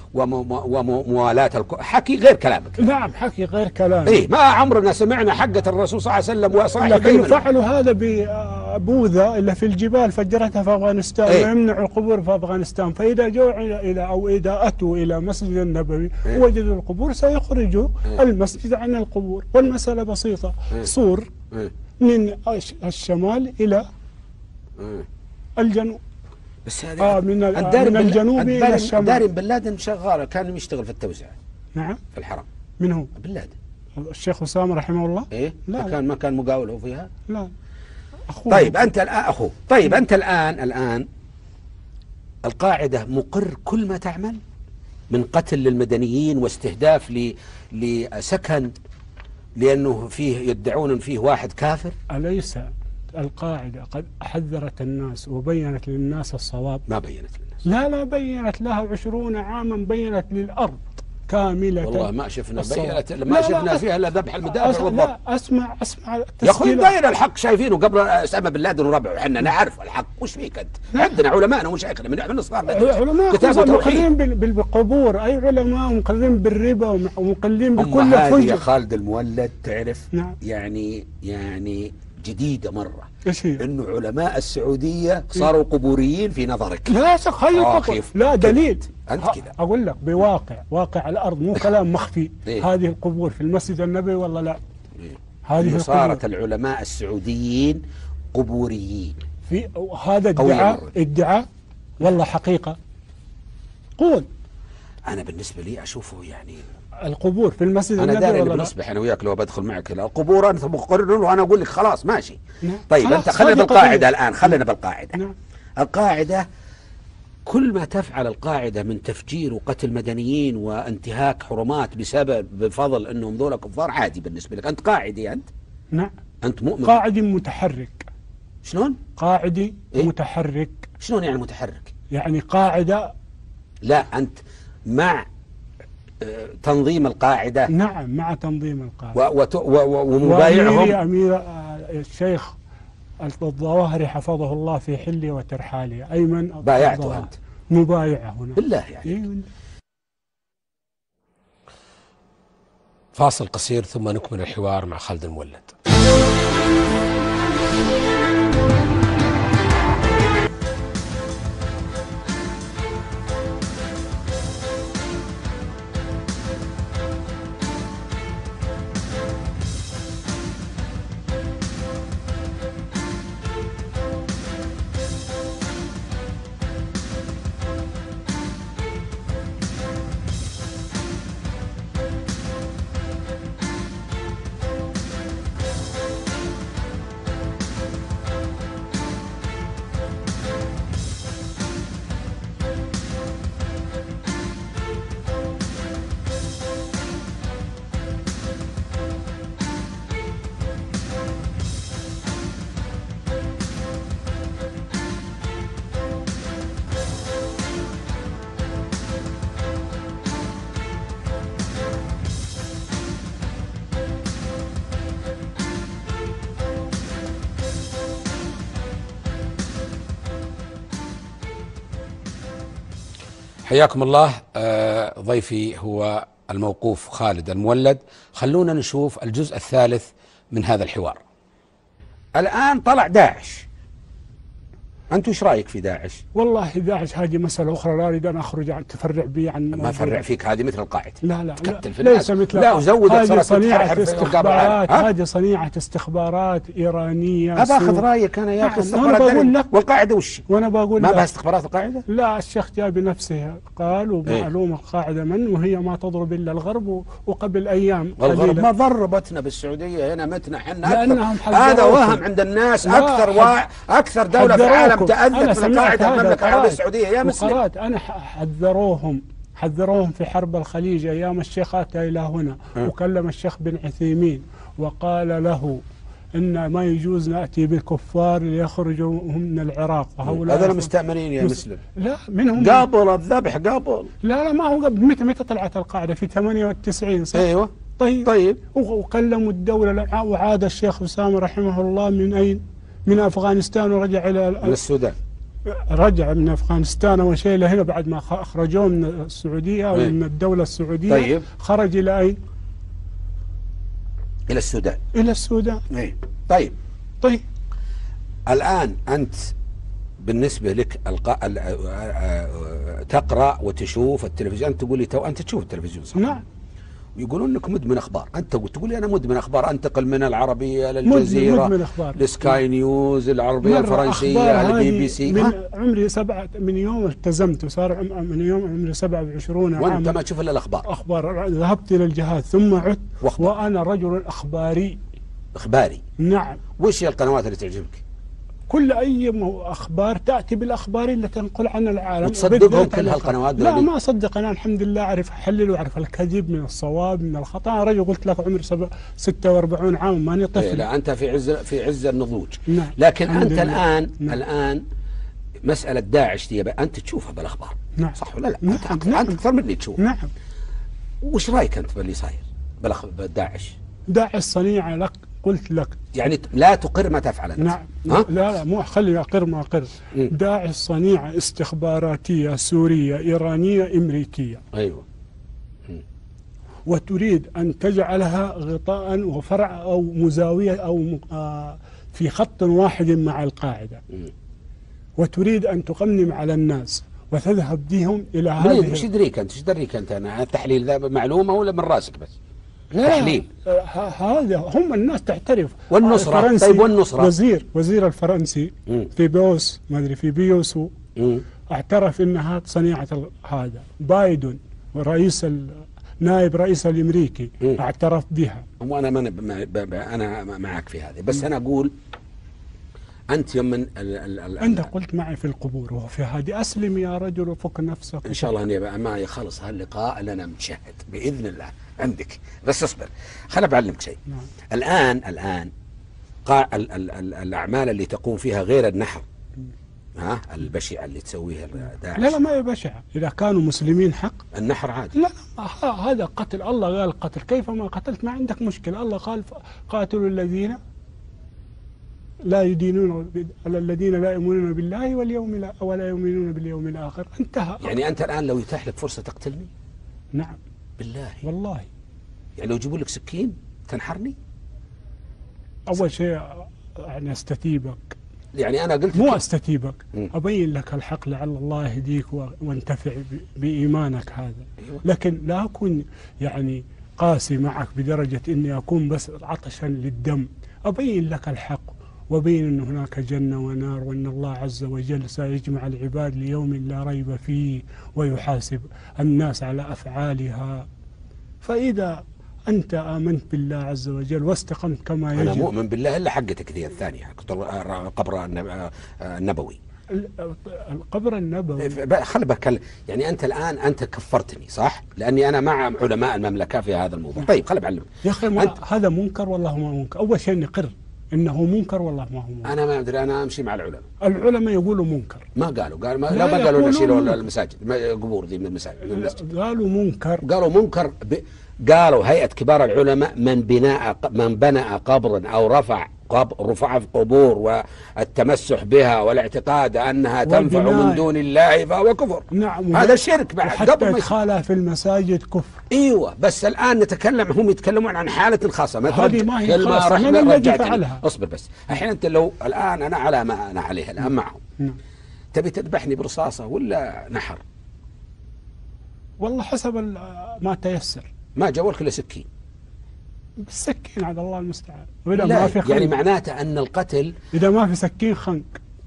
وموالاة الكفار، حكي غير كلامك. نعم حكي غير كلامك. ايه ما عمرنا سمعنا حقة الرسول صلى الله عليه وسلم وصاحبه. لكن فعلوا هذا ببوذا اللي في الجبال فجرتها في افغانستان. ايه؟ ويمنعوا القبور في افغانستان، فاذا جو الى او اذا اتوا الى مسجد النبوي ايه؟ وجدوا القبور سيخرجوا ايه؟ المسجد عن القبور، والمسألة بسيطة. ايه؟ سور ايه؟ من الشمال الى ايه؟ الجنوب. بس هذا آه من, من الجنوب الى الشمال. دارين بن لادن شغال كان يشتغل في التوزيع. نعم. في الحرم. من هو؟ بن لادن. الشيخ أسامة رحمه الله. ايه؟ لا ما كان ما كان مقاوله فيها؟ لا. أخوه. طيب انت الان اخوه، طيب انت الان الان القاعده مقر كل ما تعمل من قتل للمدنيين واستهداف ل لسكن لانه فيه يدعون ان فيه واحد كافر. أليس القاعدة قد حذرت الناس وبينت للناس الصواب؟ ما بينت للناس. لا لا بينت لها عشرون عاما، بينت للأرض كاملة. والله ما شفنا الصواب. بينة ما لا شفنا لا فيها الا ذبح المدافع أس... والضبط. لا اسمع اسمع يا اخوي التسجيلات. مبين الحق شايفينه قبل اسامه بن لادن وربعه، احنا نعرف الحق. وش فيك انت؟ عندنا علماءنا ومشايخنا من من صغار علماء كتاب وتوحيد، مقرين بالقبور، اي علماء مقرين بالربا ومقرين بكل هذه يا فجر. خالد المولد تعرف نعم. يعني يعني جديده مره، ايش هي؟ انه علماء السعوديه صاروا قبوريين في نظرك. لا يا شيخ هاي آه القبور. لا دليل. انت كذا اقول لك بواقع واقع الارض، مو كلام مخفي. إيه؟ هذه القبور في المسجد النبوي والله لا. إيه؟ هذه صارت العلماء السعوديين قبوريين. في هذا ادعاء ادعاء والله حقيقه. قول. انا بالنسبه لي اشوفه يعني القبور في المسجد انا النبوي داري والله اللي بنصبح انا وياك لو بدخل معك الى القبور انت مقرر وانا اقول لك خلاص ماشي. نعم. طيب خلاص انت خلينا بالقاعده الان، خلينا نعم. بالقاعده. نعم. القاعده كل ما تفعل القاعده من تفجير وقتل مدنيين وانتهاك حرمات بسبب بفضل انهم ذولا كفار عادي بالنسبه لك، انت قاعدي انت. نعم. انت مؤمن. قاعدي متحرك. شلون؟ قاعدي إيه؟ متحرك. شلون يعني متحرك؟ يعني قاعده. لا انت مع تنظيم القاعدة. نعم مع تنظيم القاعدة ومبايعهم. وأميري أمير الشيخ الظواهري حفظه الله في حلي وترحالي أيمن بايعته أنت؟ مبايعه هنا بالله يعني. إيه؟ فاصل قصير ثم نكمل الحوار مع خالد المولد. حياكم الله. آه ضيفي هو الموقوف خالد المولد. خلونا نشوف الجزء الثالث من هذا الحوار. الآن طلع داعش، أنت وش رأيك في داعش؟ والله داعش هذه مسألة أخرى، لا أريد أن أخرج عن تفرع بي عن ما فرع فيك، هذه مثل القاعدة. لا لا, تكتل في لا الناس. ليس مثل لا وزود هذه صنيعة استخبارات، هذه هذه صنيعة استخبارات إيرانية. أبى أخذ رأيك أنا يا أخي. أنا بقول لك والقاعدة وش؟ وأنا بقول ما لك بها استخبارات القاعدة؟ لا الشيخ جاء بنفسه قال ومعلوم إيه؟ القاعدة من وهي ما تضرب إلا الغرب، وقبل أيام الغرب ما ضربتنا بالسعودية هنا متنا حنا لأنهم هذا وهم عند الناس. أكثر و... أكثر دولة في العالم تأذت من القاعدة المملكة العربية السعودية يا مسلم. وقرأت أنا حذروهم حذروهم في حرب الخليج أيام الشيخ أتى إلى هنا م. وكلم الشيخ بن عثيمين وقال له إن ما يجوز نأتي بالكفار ليخرجوا من العراق، وهؤلاء هذول مستأمنين يا مسلم. لا منهم قابل الذبح قابل. لا لا ما هو قبل. متى متى طلعت القاعدة؟ في ثمانية وتسعين صح؟ أيوة. طيب طيب وكلموا الدولة، وعاد الشيخ أسامة رحمه الله من أين؟ من أفغانستان ورجع إلى من السودان. رجع من أفغانستان أول شيء لهنا بعد ما أخرجوه من السعودية أو من الدولة السعودية. طيب. خرج إلى أين؟ إلى السودان. إلى السودان. إيه. طيب. طيب. الآن أنت بالنسبة لك الق... تقرأ وتشوف التلفزيون، أنت تقول لي تو أنت تشوف التلفزيون صح؟ نعم. يقولون انك مدمن اخبار، انت تقول لي انا مدمن اخبار، انتقل من العربيه للجزيره مدمن اخبار، لسكاي نيوز، العربيه الفرنسيه، البي بي سي. من عمري سبعة من يوم التزمت وصار من يوم عمري سبعة وعشرين عاما وانت ما تشوف الا الاخبار. اخبار. ذهبت الى الجهاز ثم عدت وانا رجل اخباري. اخباري. نعم. وش هي القنوات اللي تعجبك؟ كل اي اخبار تاتي بالاخبار اللي تنقل عن العالم. وتصدقهم كل هالقنوات؟ لا ما اصدق، انا الحمد لله اعرف احلل واعرف الكذب من الصواب من الخطا. انا رجل قلت لك عمري ستة وأربعين عام ماني طفل. إيه لا انت في عز في عز النضوج. نعم. لكن انت الان نعم. الان مساله داعش دي انت تشوفها بالاخبار. نعم. صح ولا لا؟ نعم. انت نعم. اكثر مني تشوف. نعم. وش رايك انت باللي صاير بالأخ- بداعش؟ داعش صنيعة لك، قلت لك. يعني لا تقر ما تفعل انت. نعم. ها؟ لا لا مو خلي أقر ما أقر. مم. داعش صنيعة استخباراتية سورية إيرانية أمريكية، ايوه. وتريد أن تجعلها غطاء وفرع أو مزاوية أو م- آه في خط واحد مع القاعدة، مم. وتريد أن تقنم على الناس وتذهب بهم إلى منين؟ هذه. ايش يدريك انت؟ ايش يدريك انت؟ انا التحليل ذا معلومه ولا من راسك بس؟ لا، تحليل. آه، ه- هذا هم الناس تعترف. والنصرة؟ الفرنسي، طيب والنصرة؟ وزير وزير الفرنسي مم. في بيوس، ما أدري في بيوسو، مم. اعترف انها صنيعه ال- هذا. بايدن رئيس ال- نائب رئيس الامريكي مم. اعترف بها. وانا ما ما- ب- ب- انا معك في هذه، بس انا اقول انت يوم من ال ال ال انت قلت معي في القبور وفي هذه، اسلم يا رجل وفك نفسك. ان شاء الله اني بقى معي خلص هاللقاء لنا مشاهد باذن الله عندك، بس اصبر خل بعلمك شيء. نعم. الان الان قاع ال ال ال الاعمال اللي تقوم فيها غير النحر، ها البشعه اللي تسويها داعش. لا لا ما هي بشعه اذا كانوا مسلمين حق. النحر عادي. لا لا ه- هذا قتل، الله قال قتل، كيف ما قتلت ما عندك مشكله. الله قال ف- قاتلوا الذين لا يدينون ب- الذين لا يؤمنون بالله واليوم الآ- ولا يؤمنون باليوم الاخر، انتهى. يعني انت الان لو يتاح لك فرصه تقتلني نعم بالله، والله. يعني لو يجيبوا لك سكين تنحرني؟ اول شيء يعني استتيبك، يعني انا قلت مو لك- استتيبك، مم. ابين لك الحق لعل الله يهديك و- وانتفع ب- بايمانك هذا. أيوة. لكن لا اكون يعني قاسي معك بدرجه اني اكون بس عطشا للدم. ابين لك الحق وبين ان هناك جنه ونار، وان الله عز وجل سيجمع العباد ليوم لا ريب فيه ويحاسب الناس على افعالها. فاذا أنت آمنت بالله عز وجل واستقمت كما يجب. أنا مؤمن بالله إلا حقتك ذي الثانية، القبر النب- النبوي. ال- القبر النبوي. خلي بكلم، يعني أنت الآن أنت كفرتني صح؟ لأني أنا مع علماء المملكة في هذا الموضوع. طيب خلي بعلمك يا أخي ما أنت. هذا منكر والله ما منكر. أول شيء نقر إنه منكر والله ما هو منكر. أنا ما أدري، أنا أمشي مع العلماء. العلماء يقولوا منكر. ما قالوا قال ما لا لا ما قالوا يقولون نشيلوا منكر. المساجد ما- قبور ذي من المساجد من المسجد. قالوا منكر. قالوا منكر ب... قالوا هيئة كبار العلماء من بناء من بنى قبرا أو رفع قب... رفع في قبور والتمسح بها والاعتقاد أنها تنفع والبناء. من دون الله فهو كفر. نعم. هذا شرك بعد وحتى قبل ما يصير. إدخالها في المساجد كفر. ايوه بس الان نتكلم، هم يتكلمون عن حاله خاصه. ما هذه ترجع ما هي كلمة خاصة. رحمة من الذي رجعتني. فعلها؟ اصبر بس، الحين انت لو الان انا على ما انا عليه الان معهم، نعم. تبي تذبحني برصاصه ولا نحر؟ والله حسب ال- ما تيسر. ما جاولك الا سكين. بالسكين على الله المستعان. وإذا لا ما في خنق. يعني معناته ان القتل إذا ما في سكين خنق.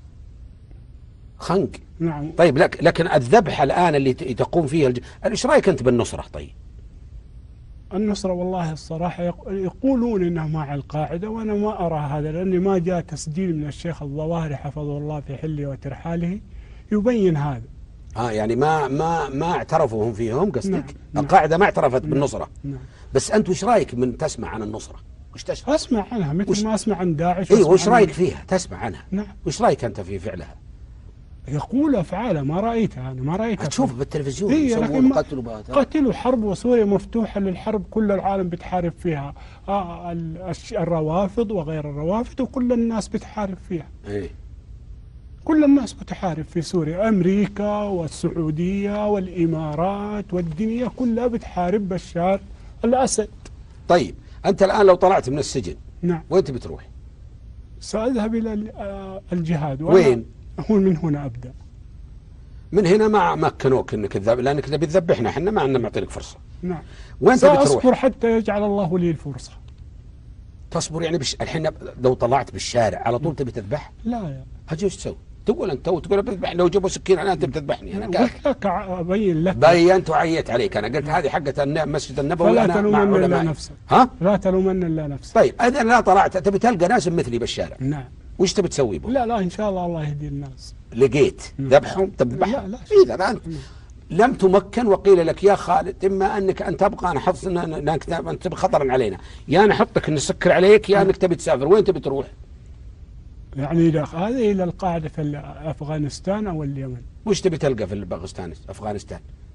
خنق. نعم. طيب لك لكن الذبح الان اللي ت- تقوم فيه الج... ايش رايك انت بالنصره؟ طيب النصرة والله الصراحة يق- يقولون إنه مع القاعدة، وأنا ما أرى هذا، لأني ما جاء تسجيل من الشيخ الظواهري حفظه الله في حله وترحاله يبين هذا. اه يعني ما ما ما اعترفوا هم فيهم قصدك؟ نعم. نعم. القاعده ما اعترفت بالنصره. نعم. بس انت وش رايك من تسمع عن النصره؟ وش تسمع؟ أسمع عنها مثل وش- ما أسمع عن داعش. ايوه وأسمع وش عن- رايك فيها؟ تسمع عنها. نعم. وش رايك انت في فعلها؟ يقول أفعاله ما رأيتها، أنا ما رأيتها. تشوف بالتلفزيون إيه لكن يسوون ما- قتل وبات. قتلوا حرب، وسوريا مفتوحة للحرب، كل العالم بتحارب فيها. آه ال- الش- الروافض وغير الروافض وكل الناس بتحارب فيها. ايه كل الناس بتحارب في سوريا، أمريكا والسعودية والإمارات والدنيا كلها بتحارب بشار الأسد. طيب انت الان لو طلعت من السجن نعم. وين تبي تروح؟ سأذهب إلى ال- آه، الجهاد. وأنا وين؟ هو من هنا أبدأ. من هنا ما مكنوك انك تذبح، لانك تبي تذبحنا احنا ما عندنا معطينك فرصه. نعم. وين تبي سأصبر تروح؟ حتى يجعل الله لي الفرصة. تصبر يعني بش... الحين لو طلعت بالشارع على طول تبي تذبح؟ لا يا هجي وش تسوي؟ تقول انت تو تقول بذبح، لو جابوا سكين الان تبي تذبحني انا قال. قلت لك أبين لك. بينت وعيت عليك، انا قلت هذه حقة المسجد النبوي. فلا انا مع تلومن إلا علمائي. نفسك. ها؟ لا تلومن إلا نفسك. طيب اذا لا طلعت تبي تلقى ناس مثلي بالشارع، نعم. وش تبي تسوي بهم؟ لا لا إن شاء الله الله يهدي الناس. لقيت نعم. ذبحهم تذبحهم؟ لا لا. اذا انت لم تمكن وقيل لك يا خالد اما انك ان تبقى نحط انك انت خطرا علينا، يا نحطك نسكر عليك يا انك تبي تسافر، وين تبي تروح؟ يعني إلى هذه إلى القاعدة في أفغانستان أو اليمن. وش تبي تلقى في افغانستان؟ افغانستان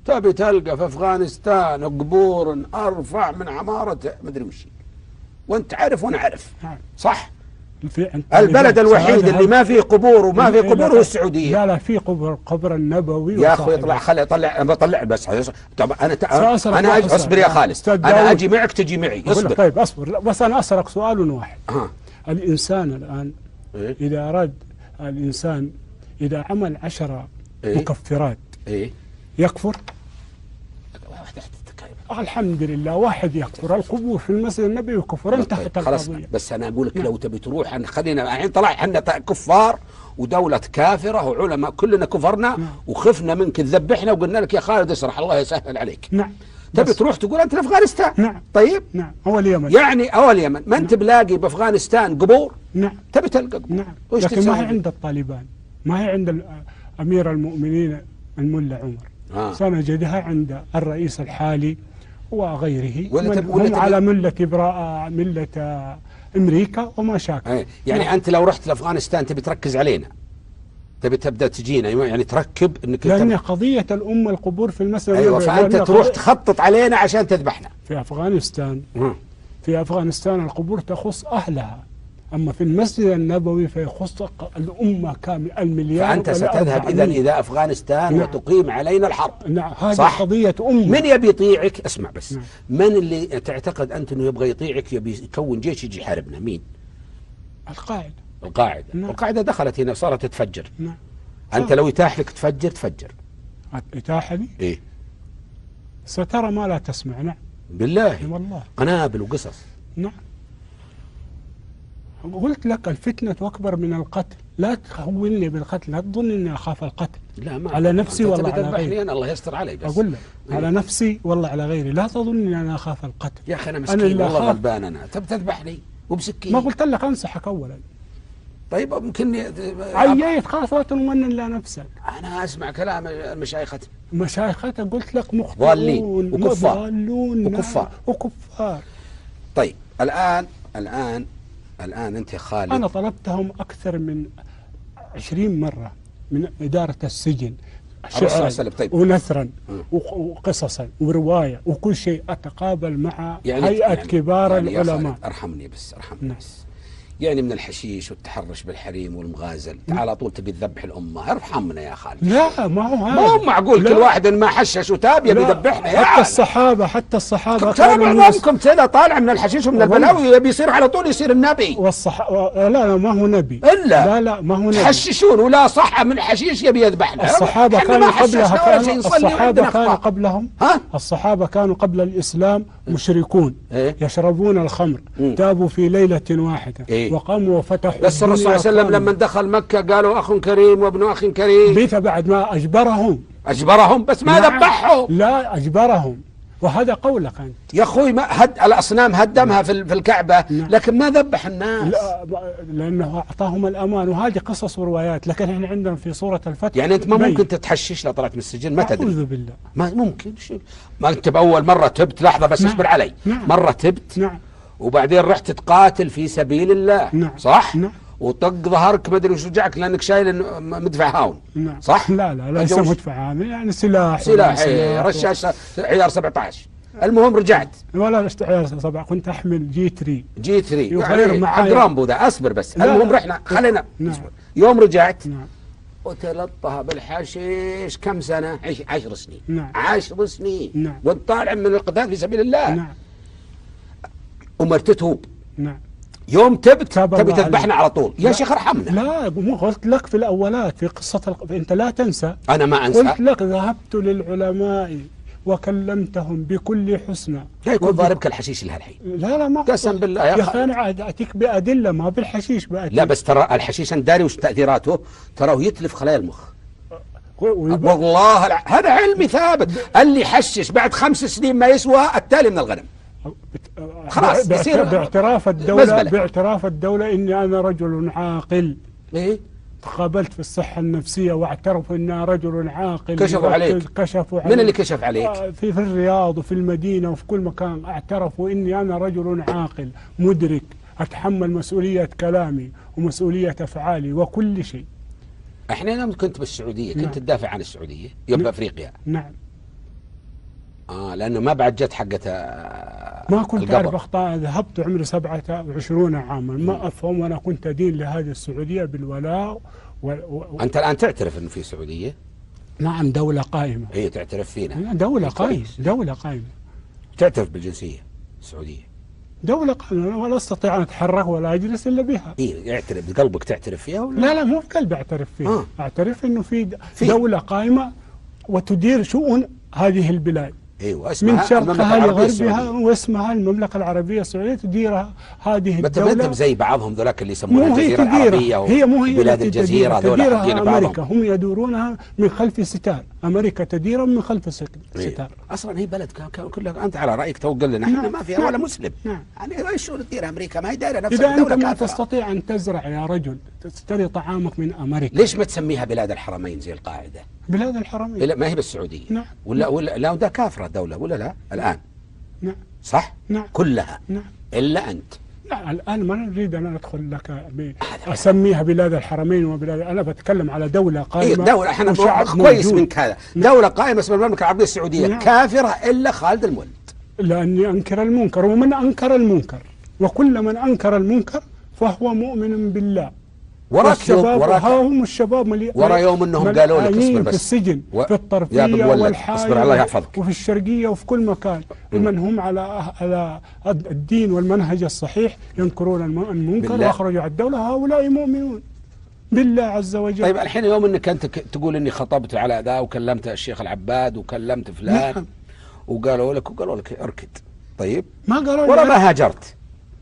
تبي تلقى في افغانستان قبور ارفع من عماره مدري وش، وانت عارف وانا عارف صح. في البلد الوحيد اللي ما فيه قبور وما فيه قبور هو السعوديه. لا لا في قبر، قبر النبوي يا اخوي اطلع خلي اطلع بطلع بس. طب انا انا أج... اصبر يا خالد، انا اجي معك تجي معي اصبر. طيب اصبر بس انا اسالك سؤال واحد. أه. الانسان الان إيه؟ اذا اراد الانسان اذا عمل عشرة إيه؟ مكفرات إيه؟ يكفر؟ الحمد لله واحد يكفر. القبور في المسجد النبوي يكفر، انتهت القضيه. بس انا اقول لك لو تبي تروح خلينا الحين طلع احنا كفار ودوله كافره وعلماء كلنا كفرنا وخفنا منك تذبحنا وقلنا لك يا خالد اسرح الله يسهل عليك. نعم. تبي تروح تقول انت في افغانستان. نعم. طيب. نعم. هو اليمن. يعني هو اليمن ما انت بلاقي بافغانستان قبور. نعم. تبي تلقى قبور. نعم. لكن ما هي عند الطالبان، ما هي عند امير المؤمنين الملا عمر. آه. سنجدها عند الرئيس الحالي وغيره هم على ملة إبراء ملة أمريكا وما شاكل. يعني نعم. أنت لو رحت لأفغانستان تبي تركز علينا، تبي تبدأ تجينا يعني تركب إنك لأن قضية الأمة القبور في المسجد. أيوة فأنت تروح تخطط علينا عشان تذبحنا. في أفغانستان م. في أفغانستان القبور تخص أهلها، أما في المسجد النبوي فيخص الأمة كاملة المليار. فأنت ستذهب إذا إلى أفغانستان. نعم. وتقيم علينا الحرب. نعم. هذه قضية أمة. من يبي يطيعك؟ اسمع بس. نعم. من اللي تعتقد أنت أنه يبغى يطيعك يبي يكون جيش يجي يحاربنا؟ مين؟ القاعدة. القاعدة. نعم. القاعدة دخلت هنا صارت تتفجر. نعم. أنت لو يتاح لك تفجر تفجر. يتاح لي؟ إيه؟ سترى ما لا تسمع. نعم. بالله. والله. قنابل وقصص. نعم. قلت لك الفتنة أكبر من القتل، لا تخونني بالقتل، لا تظن إني أخاف القتل. لا ما على نفسي والله على غيري. أنا الله يستر علي بس. أقول لك إيه؟ على نفسي والله على غيري، لا تظن إني أنا أخاف القتل. يا أخي أنا مسكين والله غلبان أنا، تبي تذبحني وبسكين. ما قلت لك أنصحك أولا. طيب ممكن عييت خلاص لا تلومن إلا نفسك. أنا أسمع كلام المشايخ. مشايختك قلت لك مخطئون ضالين وكفار وكفار وكفار. طيب الآن الآن الآن أنت يا خالد، أنا طلبتهم أكثر من عشرين مرة من إدارة السجن شعرا طيب. ونثرا وقصصا ورواية وكل شيء أتقابل مع يعني هيئة يعني كبار يعني العلماء. أرحمني بس أرحمني نعم. بس يعني من الحشيش والتحرش بالحريم والمغازل على طول تبي تذبح الأمة. ارحمنا يا خالد. لا ما هو هذا، ما هو معقول كل واحد ما حشش وتاب يبي يذبحنا. حتى عالم. الصحابة حتى الصحابة ترى معظمكم كذا طالع من الحشيش ومن البلاوي يبي يصير على طول يصير النبي. والصح لا لا ما هو نبي إلا لا لا ما هو نبي. تحششون ولا صح من الحشيش يبي يذبحنا. الصحابة كانوا قبلها كانوا الصحابة كانوا قبلهم ها؟ الصحابة كانوا قبل الإسلام مشركون. إيه؟ يشربون الخمر. م. تابوا في ليلة واحدة. إيه؟ وقاموا وفتحوا. بس الرسول صلى الله عليه وسلم لما دخل مكة قالوا أخ كريم وابن أخ كريم. بيت بعد ما أجبرهم. أجبرهم بس ما نعم. ذبحهم. لا أجبرهم، وهذا قولك أنت يا أخوي. ما هد الأصنام هدمها في في الكعبة. نعم. لكن ما ذبح الناس. لا لأنه أعطاهم الأمان، وهذه قصص وروايات. لكن احنا عندنا في سورة الفتح. يعني أنت ما بي. ممكن تتحشش لو طلعت من السجن ما تدري. أعوذ بالله. ما ممكن شيء. ما أنت بأول مرة تبت لحظة بس. نعم. اصبر علي. نعم. مرة تبت. نعم. وبعدين رحت تقاتل في سبيل الله. نعم. صح؟ نعم. وطق ظهرك ما ادري وش رجعك لانك شايل مدفع هاون. نعم. صح؟ لا لا ليس مدفع هاون، يعني سلاح سلاح رشاش عيار سبعة عشر. المهم رجعت. ولا عيار سبعة، كنت احمل جي ثري. جي ثري يعني حق رامبو ذا. اصبر بس. المهم رحنا خلينا. نعم. يوم رجعت. نعم. وتلطها بالحشيش كم سنة؟ عشر سنين. نعم. عشر سنين. نعم. وانت طالع من القتال في سبيل الله. نعم. ومرت تتوب. نعم. يوم تبت تبي تذبحنا على طول. يا شيخ ارحمنا. لا مو قلت لك في الاولات في قصة الق... انت لا تنسى. انا ما انسى. قلت لك ذهبت للعلماء وكلمتهم بكل حسنى. لا يكون ضاربك الحشيش لها الحين. لا لا ما قسم بالله يا اخي انا اتيك بادله ما بالحشيش بأتيك. لا بس ترى الحشيش انت داري وش تاثيراته. تراه يتلف خلايا المخ. ويب... والله الع... هذا علمي ثابت. اللي يحشش بعد خمس سنين ما يسوى التالي من الغنم. خلاص بيصير باعتراف الدولة مزبلة. باعتراف الدولة اني انا رجل عاقل. ايه تقابلت في الصحة النفسية واعترفوا اني رجل عاقل. كشفوا عليك. كشفوا عليك. من اللي كشف عليك؟ في في الرياض وفي المدينة وفي كل مكان اعترفوا اني انا رجل عاقل مدرك اتحمل مسؤولية كلامي ومسؤولية افعالي وكل شيء. احنا يوم كنت بالسعودية كنت نعم. تدافع عن السعودية يوم بافريقيا. نعم. اه لانه ما بعد جت حقت ما كنت اعرف اخطاء، ذهبت عمري سبعة وعشرين عاما ما افهم، وانا كنت ادين لهذه السعوديه بالولاء و... و... انت الان تعترف انه في سعوديه؟ نعم دولة قائمة. هي تعترف فينا؟ دولة قائمة، دولة قائمة. تعترف بالجنسية السعودية؟ دولة قائمة، ولا استطيع ان اتحرك ولا اجلس الا بها. ايه يعترف بقلبك تعترف فيها ولا؟ لا لا مو بقلبي اعترف فيها، آه. اعترف انه في دولة قائمة وتدير شؤون هذه البلاد. ايوه اسمها من شرقها لغربها، واسمها المملكة العربية السعودية تديرها هذه الدولة. ما انت زي بعضهم ذولاك اللي يسمونها الجزيرة العربية هي مو هي بلاد الجزيرة، تديرها امريكا، هم يدورونها من خلف ستار، امريكا تديرها من خلف ستار. إيه. اصلا هي بلد كلها انت على رايك تو قلنا احنا ما فيها ولا مسلم. نعم. يعني ايش شو تدير امريكا؟ ما هي دايره نفسها. اذا انت ما تستطيع ان تزرع يا رجل تشتري طعامك من امريكا، ليش ما تسميها بلاد الحرمين زي القاعده؟ بلاد الحرمين لا ما هي بالسعوديه. نعم. ولا ولا لا ده كافره دوله ولا لا الان؟ نعم صح؟ نعم كلها. نعم الا انت. لا الان ما نريد ان ادخل لك اسميها بلاد الحرمين وبلاد، انا بتكلم على دوله قائمه. إيه دولة احنا كويس من كذا، دوله قائمه اسمها المملكه العربيه السعوديه. نعم. كافره الا خالد المولد. لاني انكر المنكر، ومن انكر المنكر وكل من انكر المنكر فهو مؤمن بالله. وراك يوم وراك هم الشباب مليئين ورا يوم انهم قالوا لك اصبر بس في السجن و... في الطرفيه والحايه اصبر الله يحفظك وفي الشرقيه وفي كل مكان، ومن هم على على الدين والمنهج الصحيح ينكرون المنكر واخرجوا على الدوله، هؤلاء مؤمنون بالله عز وجل. طيب الحين يوم انك انت تقول اني خطبت على ذا وكلمت الشيخ العباد وكلمت فلان. نعم. وقالوا لك وقالوا لك اركد. طيب ما قالوا ولا ما هاجرت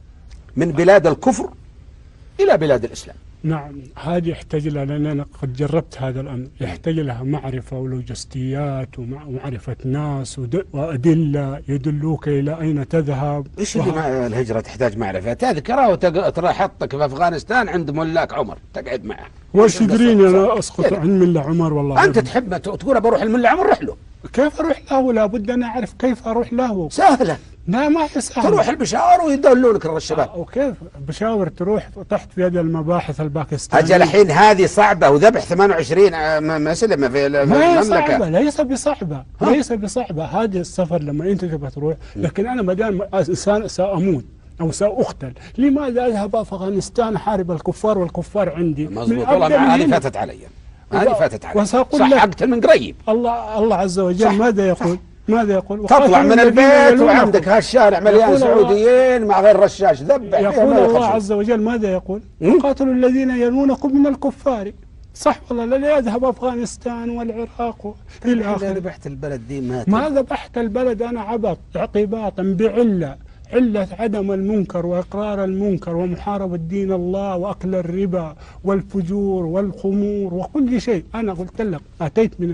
من بلاد الكفر الى بلاد الاسلام؟ نعم هذه يحتاج لها، لأن أنا قد جربت هذا الأمر، يحتاج لها معرفة ولوجستيات ومعرفة ناس وأدلة يدلوك إلى أين تذهب. إيش اللي مع الهجرة تحتاج معرفة؟ تذكرة وتحطك في أفغانستان عند ملاك عمر تقعد معه. وش تدريني أنا أسقط عن ملا عمر والله. أنت تحب تقول بروح الملا عمر روح له. كيف أروح له؟ لابد أن أعرف كيف أروح له. سهلة. لا ما هي سهلة. تروح البشاور ويدلونك الشباب. آه وكيف بشاور تروح تحت في يد المباحث الباكستانية. أجل الحين هذه صعبة وذبح ثمانية وعشرين مسلمة في المملكة. صعبة ليس بصعبة ها؟ ليس بصعبة هذه السفر لما أنت تبغى تروح، لكن أنا ما دام إنسان سأموت أو سأقتل، لماذا أذهب أفغانستان أحارب الكفار والكفار عندي؟ مظبوط والله هذه فاتت علي. هذه فاتت علي. وسأقول لك صحقت من قريب. الله الله عز وجل صح ماذا يقول؟ صح ماذا يقول؟ تطلع من البيت وعندك هالشارع مليان سعوديين مع غير رشاش ذبح. يقول الله عز وجل ماذا يقول؟ قاتلوا الذين يلونكم من الكفار. صح والله لا يذهب أفغانستان والعراق إلى آخره. ذبحت البلد دي مات. ما ذبحت البلد أنا عبط اعتباطا بعلة، علة عدم المنكر وإقرار المنكر ومحاربة دين الله وأكل الربا والفجور والخمور وكل شيء. أنا قلت لك أتيت من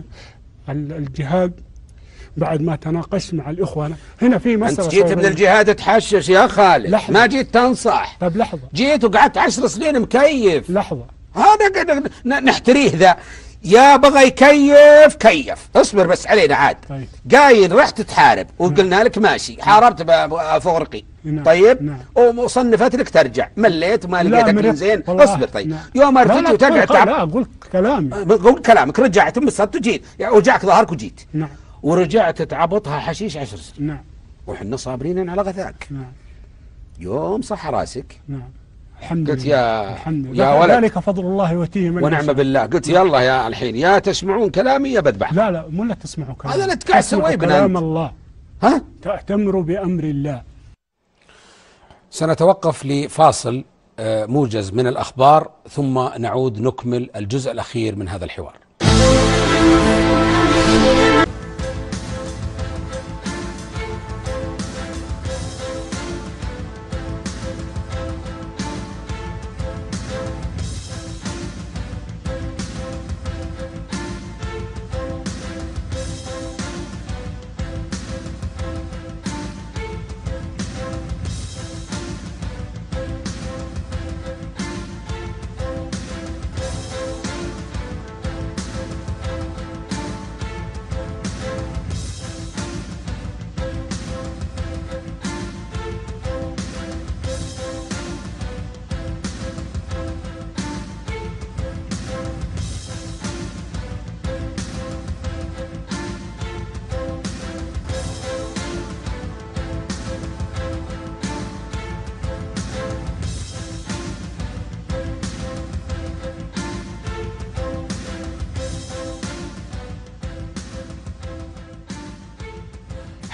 الجهاد بعد ما تناقشت مع الإخوة. هنا في مسألة، أنت جيت من الجهاد تحشش يا خالد. لحظة. ما جيت تنصح. طب لحظة، جيت وقعدت عشر سنين مكيف. لحظة هذا نحتريه ذا يا بغى يكيف كيف اصبر بس علينا عاد. طيب. قايل رحت تحارب وقلنا لك ماشي، حاربت بفورقي. نعم. طيب. نعم. وصنفت لك ترجع، مليت وما لقيتك من زين اصبر. طيب. نعم. يوم ارتجت وتقعد تعب. لا قلت كلامي. قول كلامك، رجعت انبسطت وجيت وجاك ظهرك وجيت. نعم. ورجعت تعبطها حشيش عشر سنين. نعم. وحنا صابرين على غثاك. نعم. يوم صح راسك. نعم. الحمد قلت لله. يا الحمد لله. يا ولد ذلك فضل الله يؤتيه من ونعم بالله. قلت يلا يا الحين يا تسمعون كلامي يا بذبح. لا لا مو لا تسمعوا كلامي، هذا اللي تقعد تسويه كلام الله. ها تأتمروا بأمر الله. سنتوقف لفاصل موجز من الأخبار ثم نعود نكمل الجزء الأخير من هذا الحوار.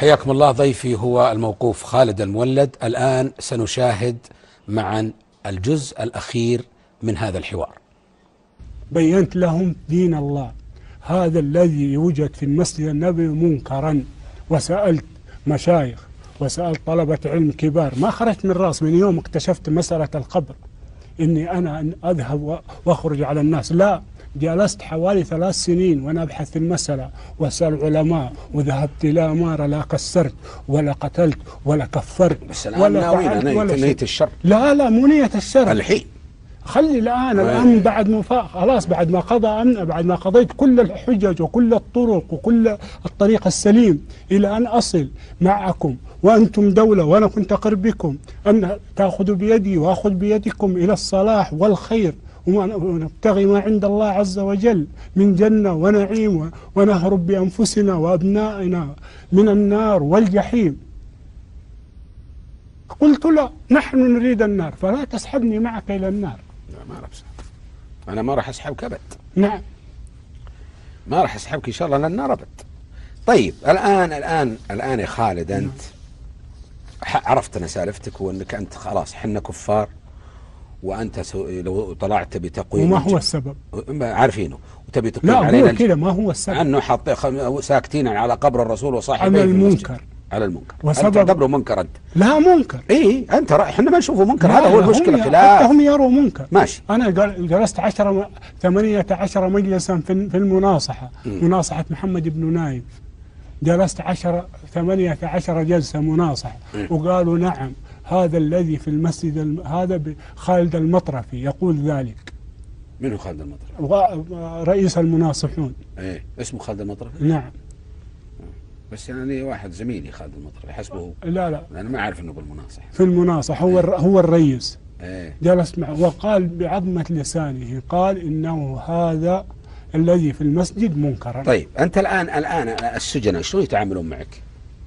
حياكم الله. ضيفي هو الموقوف خالد المولد. الآن سنشاهد معا الجزء الأخير من هذا الحوار. بينت لهم دين الله هذا الذي يوجد في المسجد النبوي منكرا، وسألت مشايخ وسألت طلبة علم كبار، ما خرجت من راس من يوم اكتشفت مسألة القبر إني أنا أذهب وأخرج على الناس، لا، جلست حوالي ثلاث سنين وأنا أبحث في المسألة وأسأل علماء، وذهبت إلى أمارة لا كسرت ولا قتلت ولا كفرت بس الآن ولا ناويين فعلت ولا نية شيء. الشر. لا لا مو نية الشر الحين خلي الآن الآن بعد ما خلاص بعد ما قضى أمن بعد ما قضيت كل الحجج وكل الطرق وكل الطريق السليم إلى أن أصل معكم وأنتم دولة وأنا كنت أقرب بكم، أن تأخذوا بيدي وأخذ بيدكم إلى الصلاح والخير ونبتغي ما عند الله عز وجل من جنة ونعيم ونهرب بأنفسنا وأبنائنا من النار والجحيم. قلت لا، نحن نريد النار فلا تسحبني معك إلى النار. لا ما رأسك. أنا ما راح أسحبك أبد. نعم ما راح أسحبك إن شاء الله للنار أبد. طيب الآن الآن الآن يا خالد أنت عرفت أنا سالفتك وأنك أنت خلاص حنا كفار وأنت لو طلعت بتقويم. وما هو السبب؟ عارفينه وتبي تقيم لا علينا هو كذا، ما هو السبب؟ أنه حط ساكتين على قبر الرسول وصاحبه على المنكر. على المنكر. وسبب أنت تعتبره منكر أنت؟ لا منكر. إيه أنت احنا ما نشوفه منكر، هذا هو المشكلة. خلاف هم يروا منكر. ماشي. أنا جلست عشرة ثمانية عشر مجلسا في في المناصحة، م. مناصحة محمد بن نايف، جلست عشرة ثمانية عشر جلسة مناصحة، م. وقالوا نعم هذا الذي في المسجد هذا خالد المطرفي يقول ذلك. من هو خالد المطرفي؟ رئيس المناصحون. ايه اسمه خالد المطرفي؟ نعم. بس يعني واحد زميلي خالد المطرفي حسبه. لا لا انا ما اعرف انه بالمناصحة. في المناصحة هو ايه. هو الرئيس. ايه. جلس معه وقال بعظمة لسانه، قال انه هذا الذي في المسجد منكرا. طيب انت الان الان السجناء شلون يتعاملون معك؟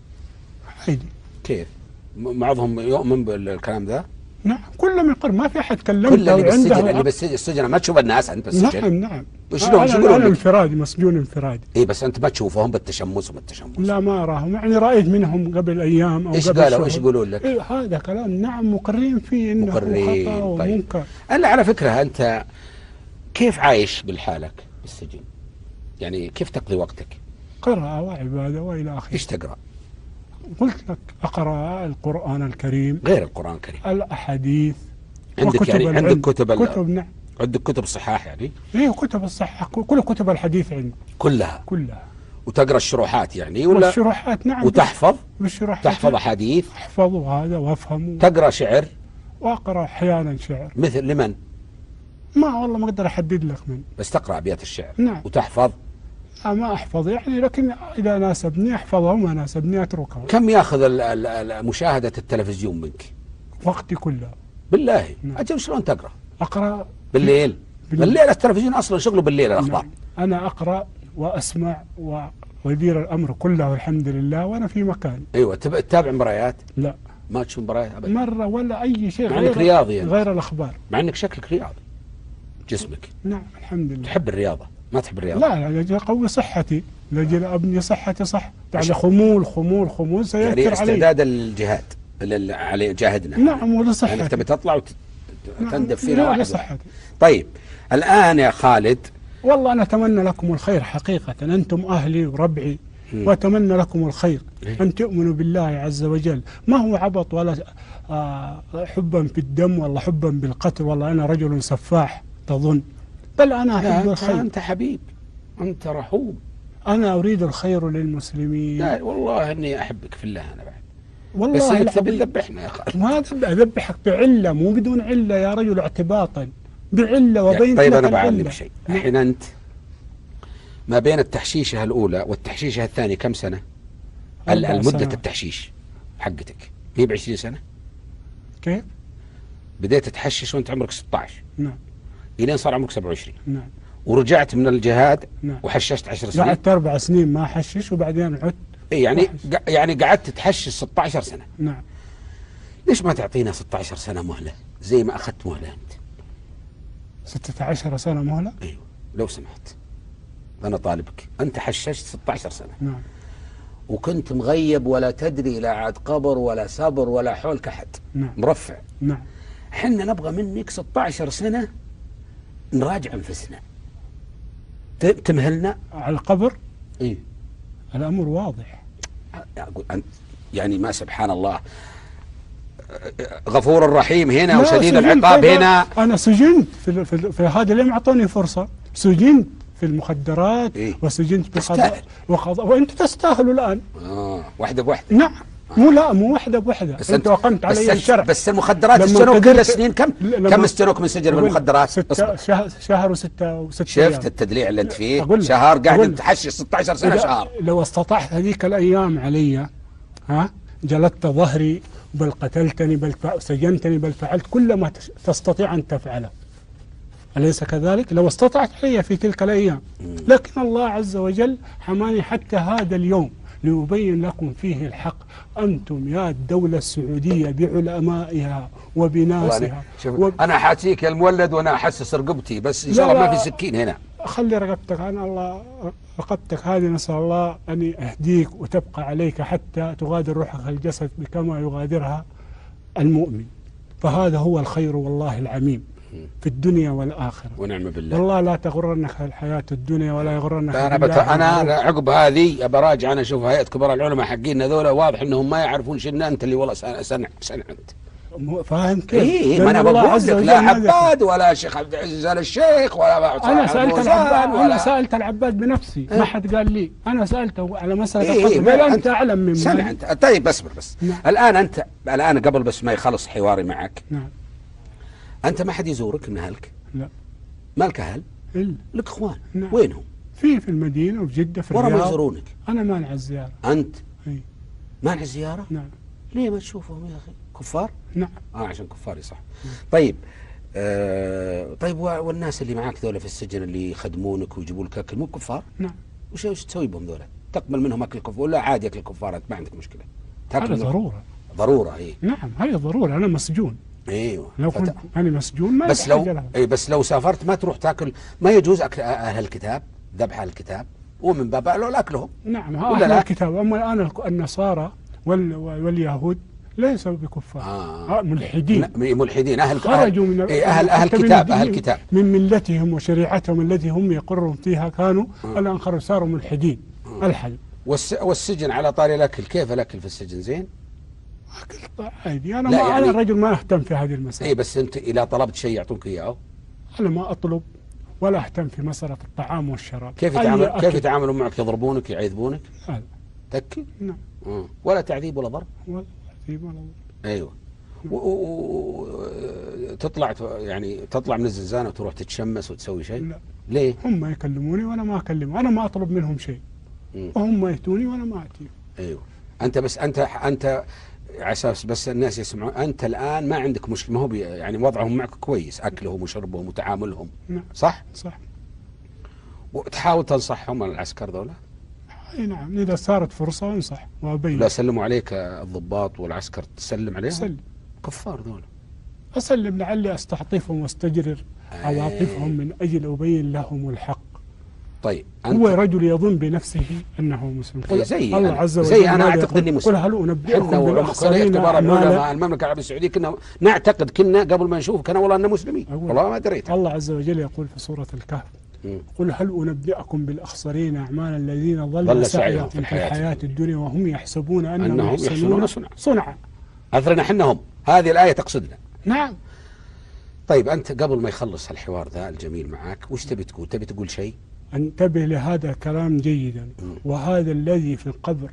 عادي. كيف؟ بعضهم يؤمن بالكلام ذا؟ نعم كلهم يقر، ما في احد كلمته. كل اللي بالسجن اللي بالسجن السجن ما تشوف الناس انت بالسجن؟ نعم نعم. وشلون انا, يقولون أنا انفرادي، مسجون انفرادي. اي بس انت ما تشوفهم بالتشمس وبالتشمس؟ لا ما اراهم، يعني رايت منهم قبل ايام او ايش قبل قالوا؟ ايش يقولون لك؟ إيه هذا كلام نعم مقرين فيه انه مقرين. خطا ومنكر. طيب. انا على فكره انت كيف عايش بالحالك بالسجن؟ يعني كيف تقضي وقتك؟ قراءة وعبادة والى اخره. ايش تقرا؟ قلت لك اقرا القرآن الكريم، غير القرآن الكريم، الاحاديث، عندك يعني العلم. عندك كتب كتب نعم. عندك كتب صحاح يعني؟ ايه كتب الصحة، كل كتب الحديث عندي كلها كلها. وتقرا الشروحات يعني ولا؟ والشروحات نعم. وتحفظ؟ بالشروحات تحفظ احاديث؟ احفظ هذا وافهم. تقرا شعر؟ واقرا احيانا شعر. مثل لمن؟ ما والله ما اقدر احدد لك من. بس تقرا ابيات الشعر؟ نعم. وتحفظ؟ لا ما احفظ يعني، لكن اذا ناسبني احفظها وما ناسبني اتركها. كم ياخذ ال- ال- ال- مشاهدة التلفزيون منك؟ وقتي كله. بالله؟ نعم. اجل شلون تقرا؟ اقرا بالليل؟ بالليل. بالليل التلفزيون اصلا شغله بالليل الاخبار. نعم. انا اقرا واسمع ويدير الامر كله الحمد لله وانا في مكاني. ايوه. تب- تتابع مباريات؟ لا ما تشوف مباريات ابدا؟ مره ولا اي شيء. مع انك غير رياضي يعني. غير الاخبار. مع انك شكلك رياضي جسمك. نعم الحمد لله. تحب الرياضة؟ ما تحب الرياضة؟ لا لا لاجل اقوي صحتي، لاجل ابني صحتي صح. يعني خمول خمول خمول سيأثر يعني علي. استعداد الجهاد اللي عليه جاهدنا. نعم ولصحتي. يعني تبي تطلع وتندف فينا نعم واحد لصحتي. طيب الآن يا خالد، والله أنا أتمنى لكم الخير حقيقة، أنتم أهلي وربعي، وأتمنى لكم الخير، أن تؤمنوا بالله عز وجل. ما هو عبط ولا آه حبا في الدم ولا حبا بالقتل، والله أنا رجل سفاح تظن، بل أنا أحب الخير. أنت حبيب، أنت رحوم. أنا أريد الخير للمسلمين. لا والله إني أحبك في الله أنا بعد. والله بس أنت العظيم. تذبحنا يا خالد. ما أذبحك بعلة، مو بدون علة يا رجل، اعتباطا بعلة وبين. طيب أنا بعلم شيء. الحين أنت ما بين التحشيشة الأولى والتحشيشة الثانية كم سنة؟ المدة التحشيش حقتك هي بعشرين سنة؟ كيف؟ بديت تحشش وأنت عمرك ستة عشر. نعم. إلين صار عمرك سبعة وعشرين. نعم. ورجعت من الجهاد. نعم. وحششت عشر سنين. قعدت أربع سنين ما أحشش وبعدين عدت. إيه يعني ق... يعني قعدت تحشش ستة عشر سنة. نعم. ليش ما تعطينا ستة عشر سنة مهلة زي ما أخذت مهلة أنت؟ ستة عشر سنة مهلة؟ أيوه لو سمحت، أنا طالبك. أنت حششت ستة عشر سنة. نعم. وكنت مغيب ولا تدري، لا عاد قبر ولا صبر ولا حولك أحد. نعم. مرفع. نعم. حنا نبغى منك ستة عشر سنة نراجع أنفسنا، تمهلنا على القبر. إيه؟ الأمر واضح. أقول أنت يعني ما سبحان الله، غفور الرحيم هنا وشديد العقاب هنا. أنا سجنت في, في, في هذا اليوم، أعطوني فرصة، سجنت في المخدرات. إيه؟ وسجنت بالقضاء وقضاء، وأنت تستاهلوا الآن. آه واحدة بواحدة. نعم. آه. مو لا مو واحدة بواحدة، بس أنت وقمت علي الشرع. بس المخدرات السنوك كل سنين كم كم استنوك من سجن بالمخدرات؟ شهر, شهر وستة وستة. شفت التدليع اللي أنت فيه؟ شهر قاعد تحشي ستة عشر سنة شهر. لو استطعت هذيك الأيام علي، ها، جلدت ظهري، بل قتلتني، بل سجنتني، بل فعلت كل ما تستطيع أن تفعله، أليس كذلك؟ لو استطعت علي في تلك الأيام. لكن الله عز وجل حماني حتى هذا اليوم ليبين لكم فيه الحق. أنتم يا الدولة السعودية بعلمائها وبناسها. و... أنا حاتيك يا المولد وأنا أحسس رقبتي، بس إن شاء الله ما في سكين هنا. خلي رقبتك، أنا الله رقبتك هذه نسأل الله أن يهديك وتبقى عليك حتى تغادر روحك الجسد كما يغادرها المؤمن، فهذا هو الخير والله العميم في الدنيا والآخرة. ونعم بالله. والله لا تغرنك الحياة الدنيا ولا يغرنك. أنا بت... أنا عقب هذه أبراجع، أنا أشوف هيئة كبار العلماء حقين هذول واضح أنهم ما يعرفون شنو أنت اللي والله سنع سنع, سنع أنت. فاهم كيف؟ إيه ما أنا بقول لك لا عباد ولا شيخ عبد العزيز آل الشيخ ولا أنا سألت العباد ولا أنا سألت العباد بنفسي. إيه؟ ما حد قال لي، أنا سألته على مسألة إيه القتل. إيه أنت أعلم من سمع أنت. طيب اصبر بس. نعم. الآن أنت الآن قبل بس ما يخلص حواري معك. نعم. أنت ما حد يزورك من أهلك؟ لا. مالك أهل؟ إلا لك إخوان. نعم. وينهم؟ في في المدينة وفي جدة في الرياض. ورا ما يزورونك؟ أنا مانع الزيارة. أنت؟ إي. مانع الزيارة؟ نعم. ليه ما تشوفهم يا أخي؟ كفار؟ نعم. آه عشان كفار صح. نعم. طيب آه طيب والناس اللي معاك ذولا في السجن اللي يخدمونك ويجيبوا لك أكل مو كفار؟ نعم. وش وش تسوي بهم ذولا؟ تقبل منهم أكل كفار ولا عادي أكل كفار أنت ما عندك مشكلة؟ هذا ضرورة. ضرورة إيه. نعم هذه ضرورة، أنا مسجون. ايوه لو كنت فت... انا مسجون ما بس لو اي بس لو سافرت ما تروح تاكل، ما يجوز اكل اهل الكتاب، ذبح اهل الكتاب ومن باب اولى اكلهم. نعم اهل الكتاب، اما الان النصارى وال... واليهود ليسوا بكفار. آه. آه ملحدين. ملحدين اهل خرجوا من اهل اهل, أهل كتاب اهل كتاب من ملتهم وشريعتهم التي هم يقرون فيها كانوا. آه. الان خرجوا صاروا ملحدين. آه. الحل. والس... والسجن على طاري الاكل، كيف الاكل في السجن زين؟ اكل عادي، انا ما يعني انا رجل ما اهتم في هذه المسائل. اي بس انت اذا طلبت شيء يعطوك اياه؟ انا ما اطلب ولا اهتم في مساله الطعام والشراب. كيف يتعامل كيف يتعاملون معك؟ يضربونك يعذبونك؟ لا. تكي؟ نعم. آه. ولا تعذيب ولا ضرب؟ ولا تعذيب ولا ضرب. ايوه. وتطلع يعني تطلع من الزنزانه وتروح تتشمس وتسوي شيء؟ لا. ليه؟ هم يكلموني وانا ما اكلمهم، انا ما اطلب منهم شيء. م. وهم ياتوني وانا ما اتيهم. ايوه. انت بس انت انت على اساس بس الناس يسمعون، انت الان ما عندك مشكله، ما هو يعني وضعهم معك كويس، اكلهم وشربهم وتعاملهم. نعم. صح؟ صح. وتحاول تنصحهم العسكر ذولا؟ اي نعم، اذا صارت فرصه انصح وابين. لا سلموا عليك الضباط والعسكر تسلم عليهم؟ سلم. كفار ذولا. اسلم لعلي استعطفهم واستجرر عواطفهم من اجل ابين لهم الحق. طيب هو رجل يظن بنفسه انه مسلم. قل زي الله عز وجل زي انا اعتقد اني مسلم. قل هل انبئكم بالاخسرين اعمالا. المملكه العربيه السعوديه كنا نعتقد كنا قبل ما نشوف كنا والله اننا مسلمين، والله ما دريت. الله عز وجل يقول في سوره الكهف: قل هل انبئكم بالاخسرين اعمالا الذين ضل سعيهم في الحياه الدنيا وهم يحسبون انهم يحسنون صنعا. اثرنا احنا هم، هذه الايه تقصدنا. نعم. طيب انت قبل ما يخلص الحوار ذا الجميل معك وش تبي تقول؟ تبي تقول شيء؟ انتبه لهذا الكلام جيدا. م. وهذا الذي في القبر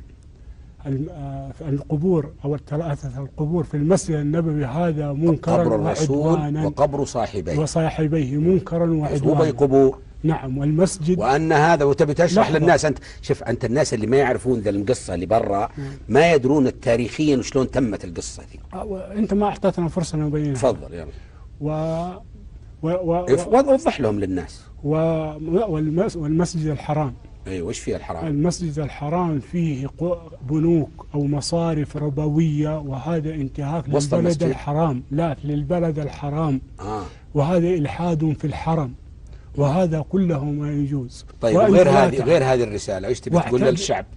القبور او الثلاثه القبور في المسجد النبوي هذا منكرا وعدوانا، وقبر صاحبيه وصاحبيه منكرا وعدوانا. قبور. نعم. والمسجد وان هذا، وتبي تشرح للناس انت. شوف انت الناس اللي ما يعرفون ذا القصه اللي برا ما يدرون تاريخيا وشلون تمت القصه دي. انت ما اعطيتنا فرصه نبينها. تفضل يلا. و و و وضح لهم للناس. و والمسجد الحرام. ايوه وش فيه الحرام؟ المسجد الحرام فيه بنوك او مصارف ربويه، وهذا انتهاك للبلد الحرام. لا، للبلد الحرام. آه. وهذا الحاد في الحرم، وهذا كله ما يجوز. طيب غير هذه غير هذه الرساله ايش تبي تقول للشعب؟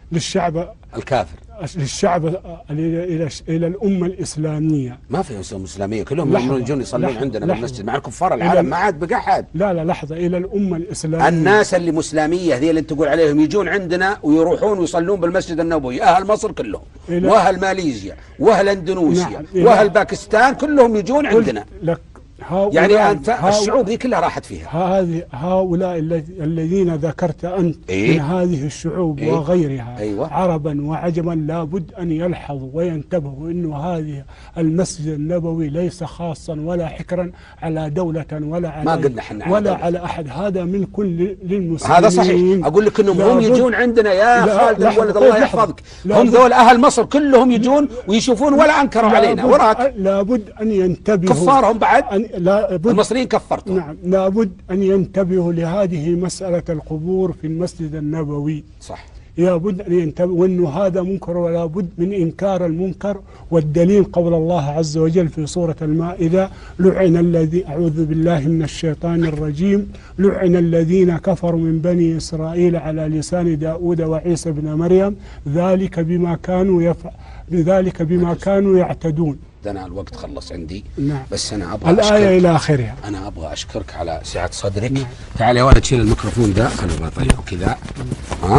للشعب الكافر، للشعب الى الى الى الامه الاسلاميه. ما في امه اسلاميه، كلهم يجون يصلون لحظة عندنا لحظة بالمسجد مع الكفار العالم، ما عاد بقى احد. لا لا لحظه، الى الامه الاسلاميه. الناس اللي مسلميه ذي اللي انت تقول عليهم يجون عندنا ويروحون ويصلون بالمسجد النبوي، اهل مصر كلهم واهل ماليزيا واهل اندونيسيا نعم. واهل باكستان كلهم يجون عندنا. لك يعني أنت الشعوب ذي كلها راحت فيها. هذه هؤلاء الذين ذكرت أنت إيه؟ من هذه الشعوب إيه؟ وغيرها أيوة. عربا وعجما لابد أن يلحظوا وينتبهوا أنه هذه المسجد النبوي ليس خاصا ولا حكرا على دولة ولا على ما قلنا احنا ولا على, على أحد، هذا من كل للمسلمين. هذا صحيح، أقول لك أنهم هم يجون عندنا يا خالد الولد الله يحفظك، هم ذول أهل مصر كلهم يجون ويشوفون ولا أنكروا علينا. وراك لابد أن ينتبهوا كفارهم بعد أن لابد المصريين كفرتهم. نعم لابد أن ينتبهوا لهذه مسألة القبور في المسجد النبوي. صح، لابد أن ينتبهوا، وأنه هذا منكر ولا بد من إنكار المنكر. والدليل قول الله عز وجل في سورة المائدة: لعن الذي أعوذ بالله من الشيطان الرجيم لعن الذين كفروا من بني إسرائيل على لسان داود وعيسى بن مريم ذلك بما كانوا يفعل ذلك بما كانوا يعتدون. أنا الوقت خلص عندي. نعم. بس أنا أبغى الآية إلى آخرها. أنا أبغى أشكرك على سعة صدرك. نعم. تعال يا ولد شيل الميكروفون ده، أنا بطيحه كذا. ها،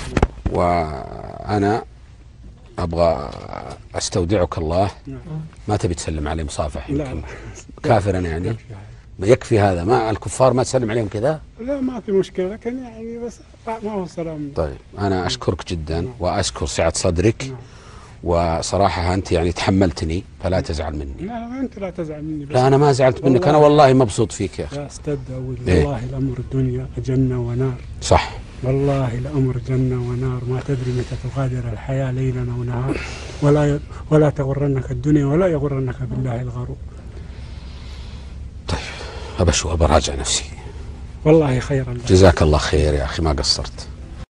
وأنا أبغى أستودعك الله. نعم. ما تبي تسلم عليه مصافح؟ لا يمكن كافرا يعني. يكفي هذا، ما الكفار ما تسلم عليهم كذا؟ لا ما في مشكلة، لكن يعني بس ما هو سلام. طيب أنا أشكرك جدا وأشكر سعة صدرك. وصراحة أنت يعني تحملتني، فلا تزعل مني. لا أنت لا تزعل مني. بس لا أنا ما زعلت منك، أنا والله مبسوط فيك يا أخي. يا أستاذ داود إيه؟ والله الأمر الدنيا جنة ونار. صح والله الأمر جنة ونار، ما تدري متى تغادر الحياة ليلا أو نهار. ولا ولا تغرنك الدنيا ولا يغرنك بالله الغرور. طيب أبشو أبراجع نفسي. والله خيرا. جزاك الله خير يا أخي، ما قصرت.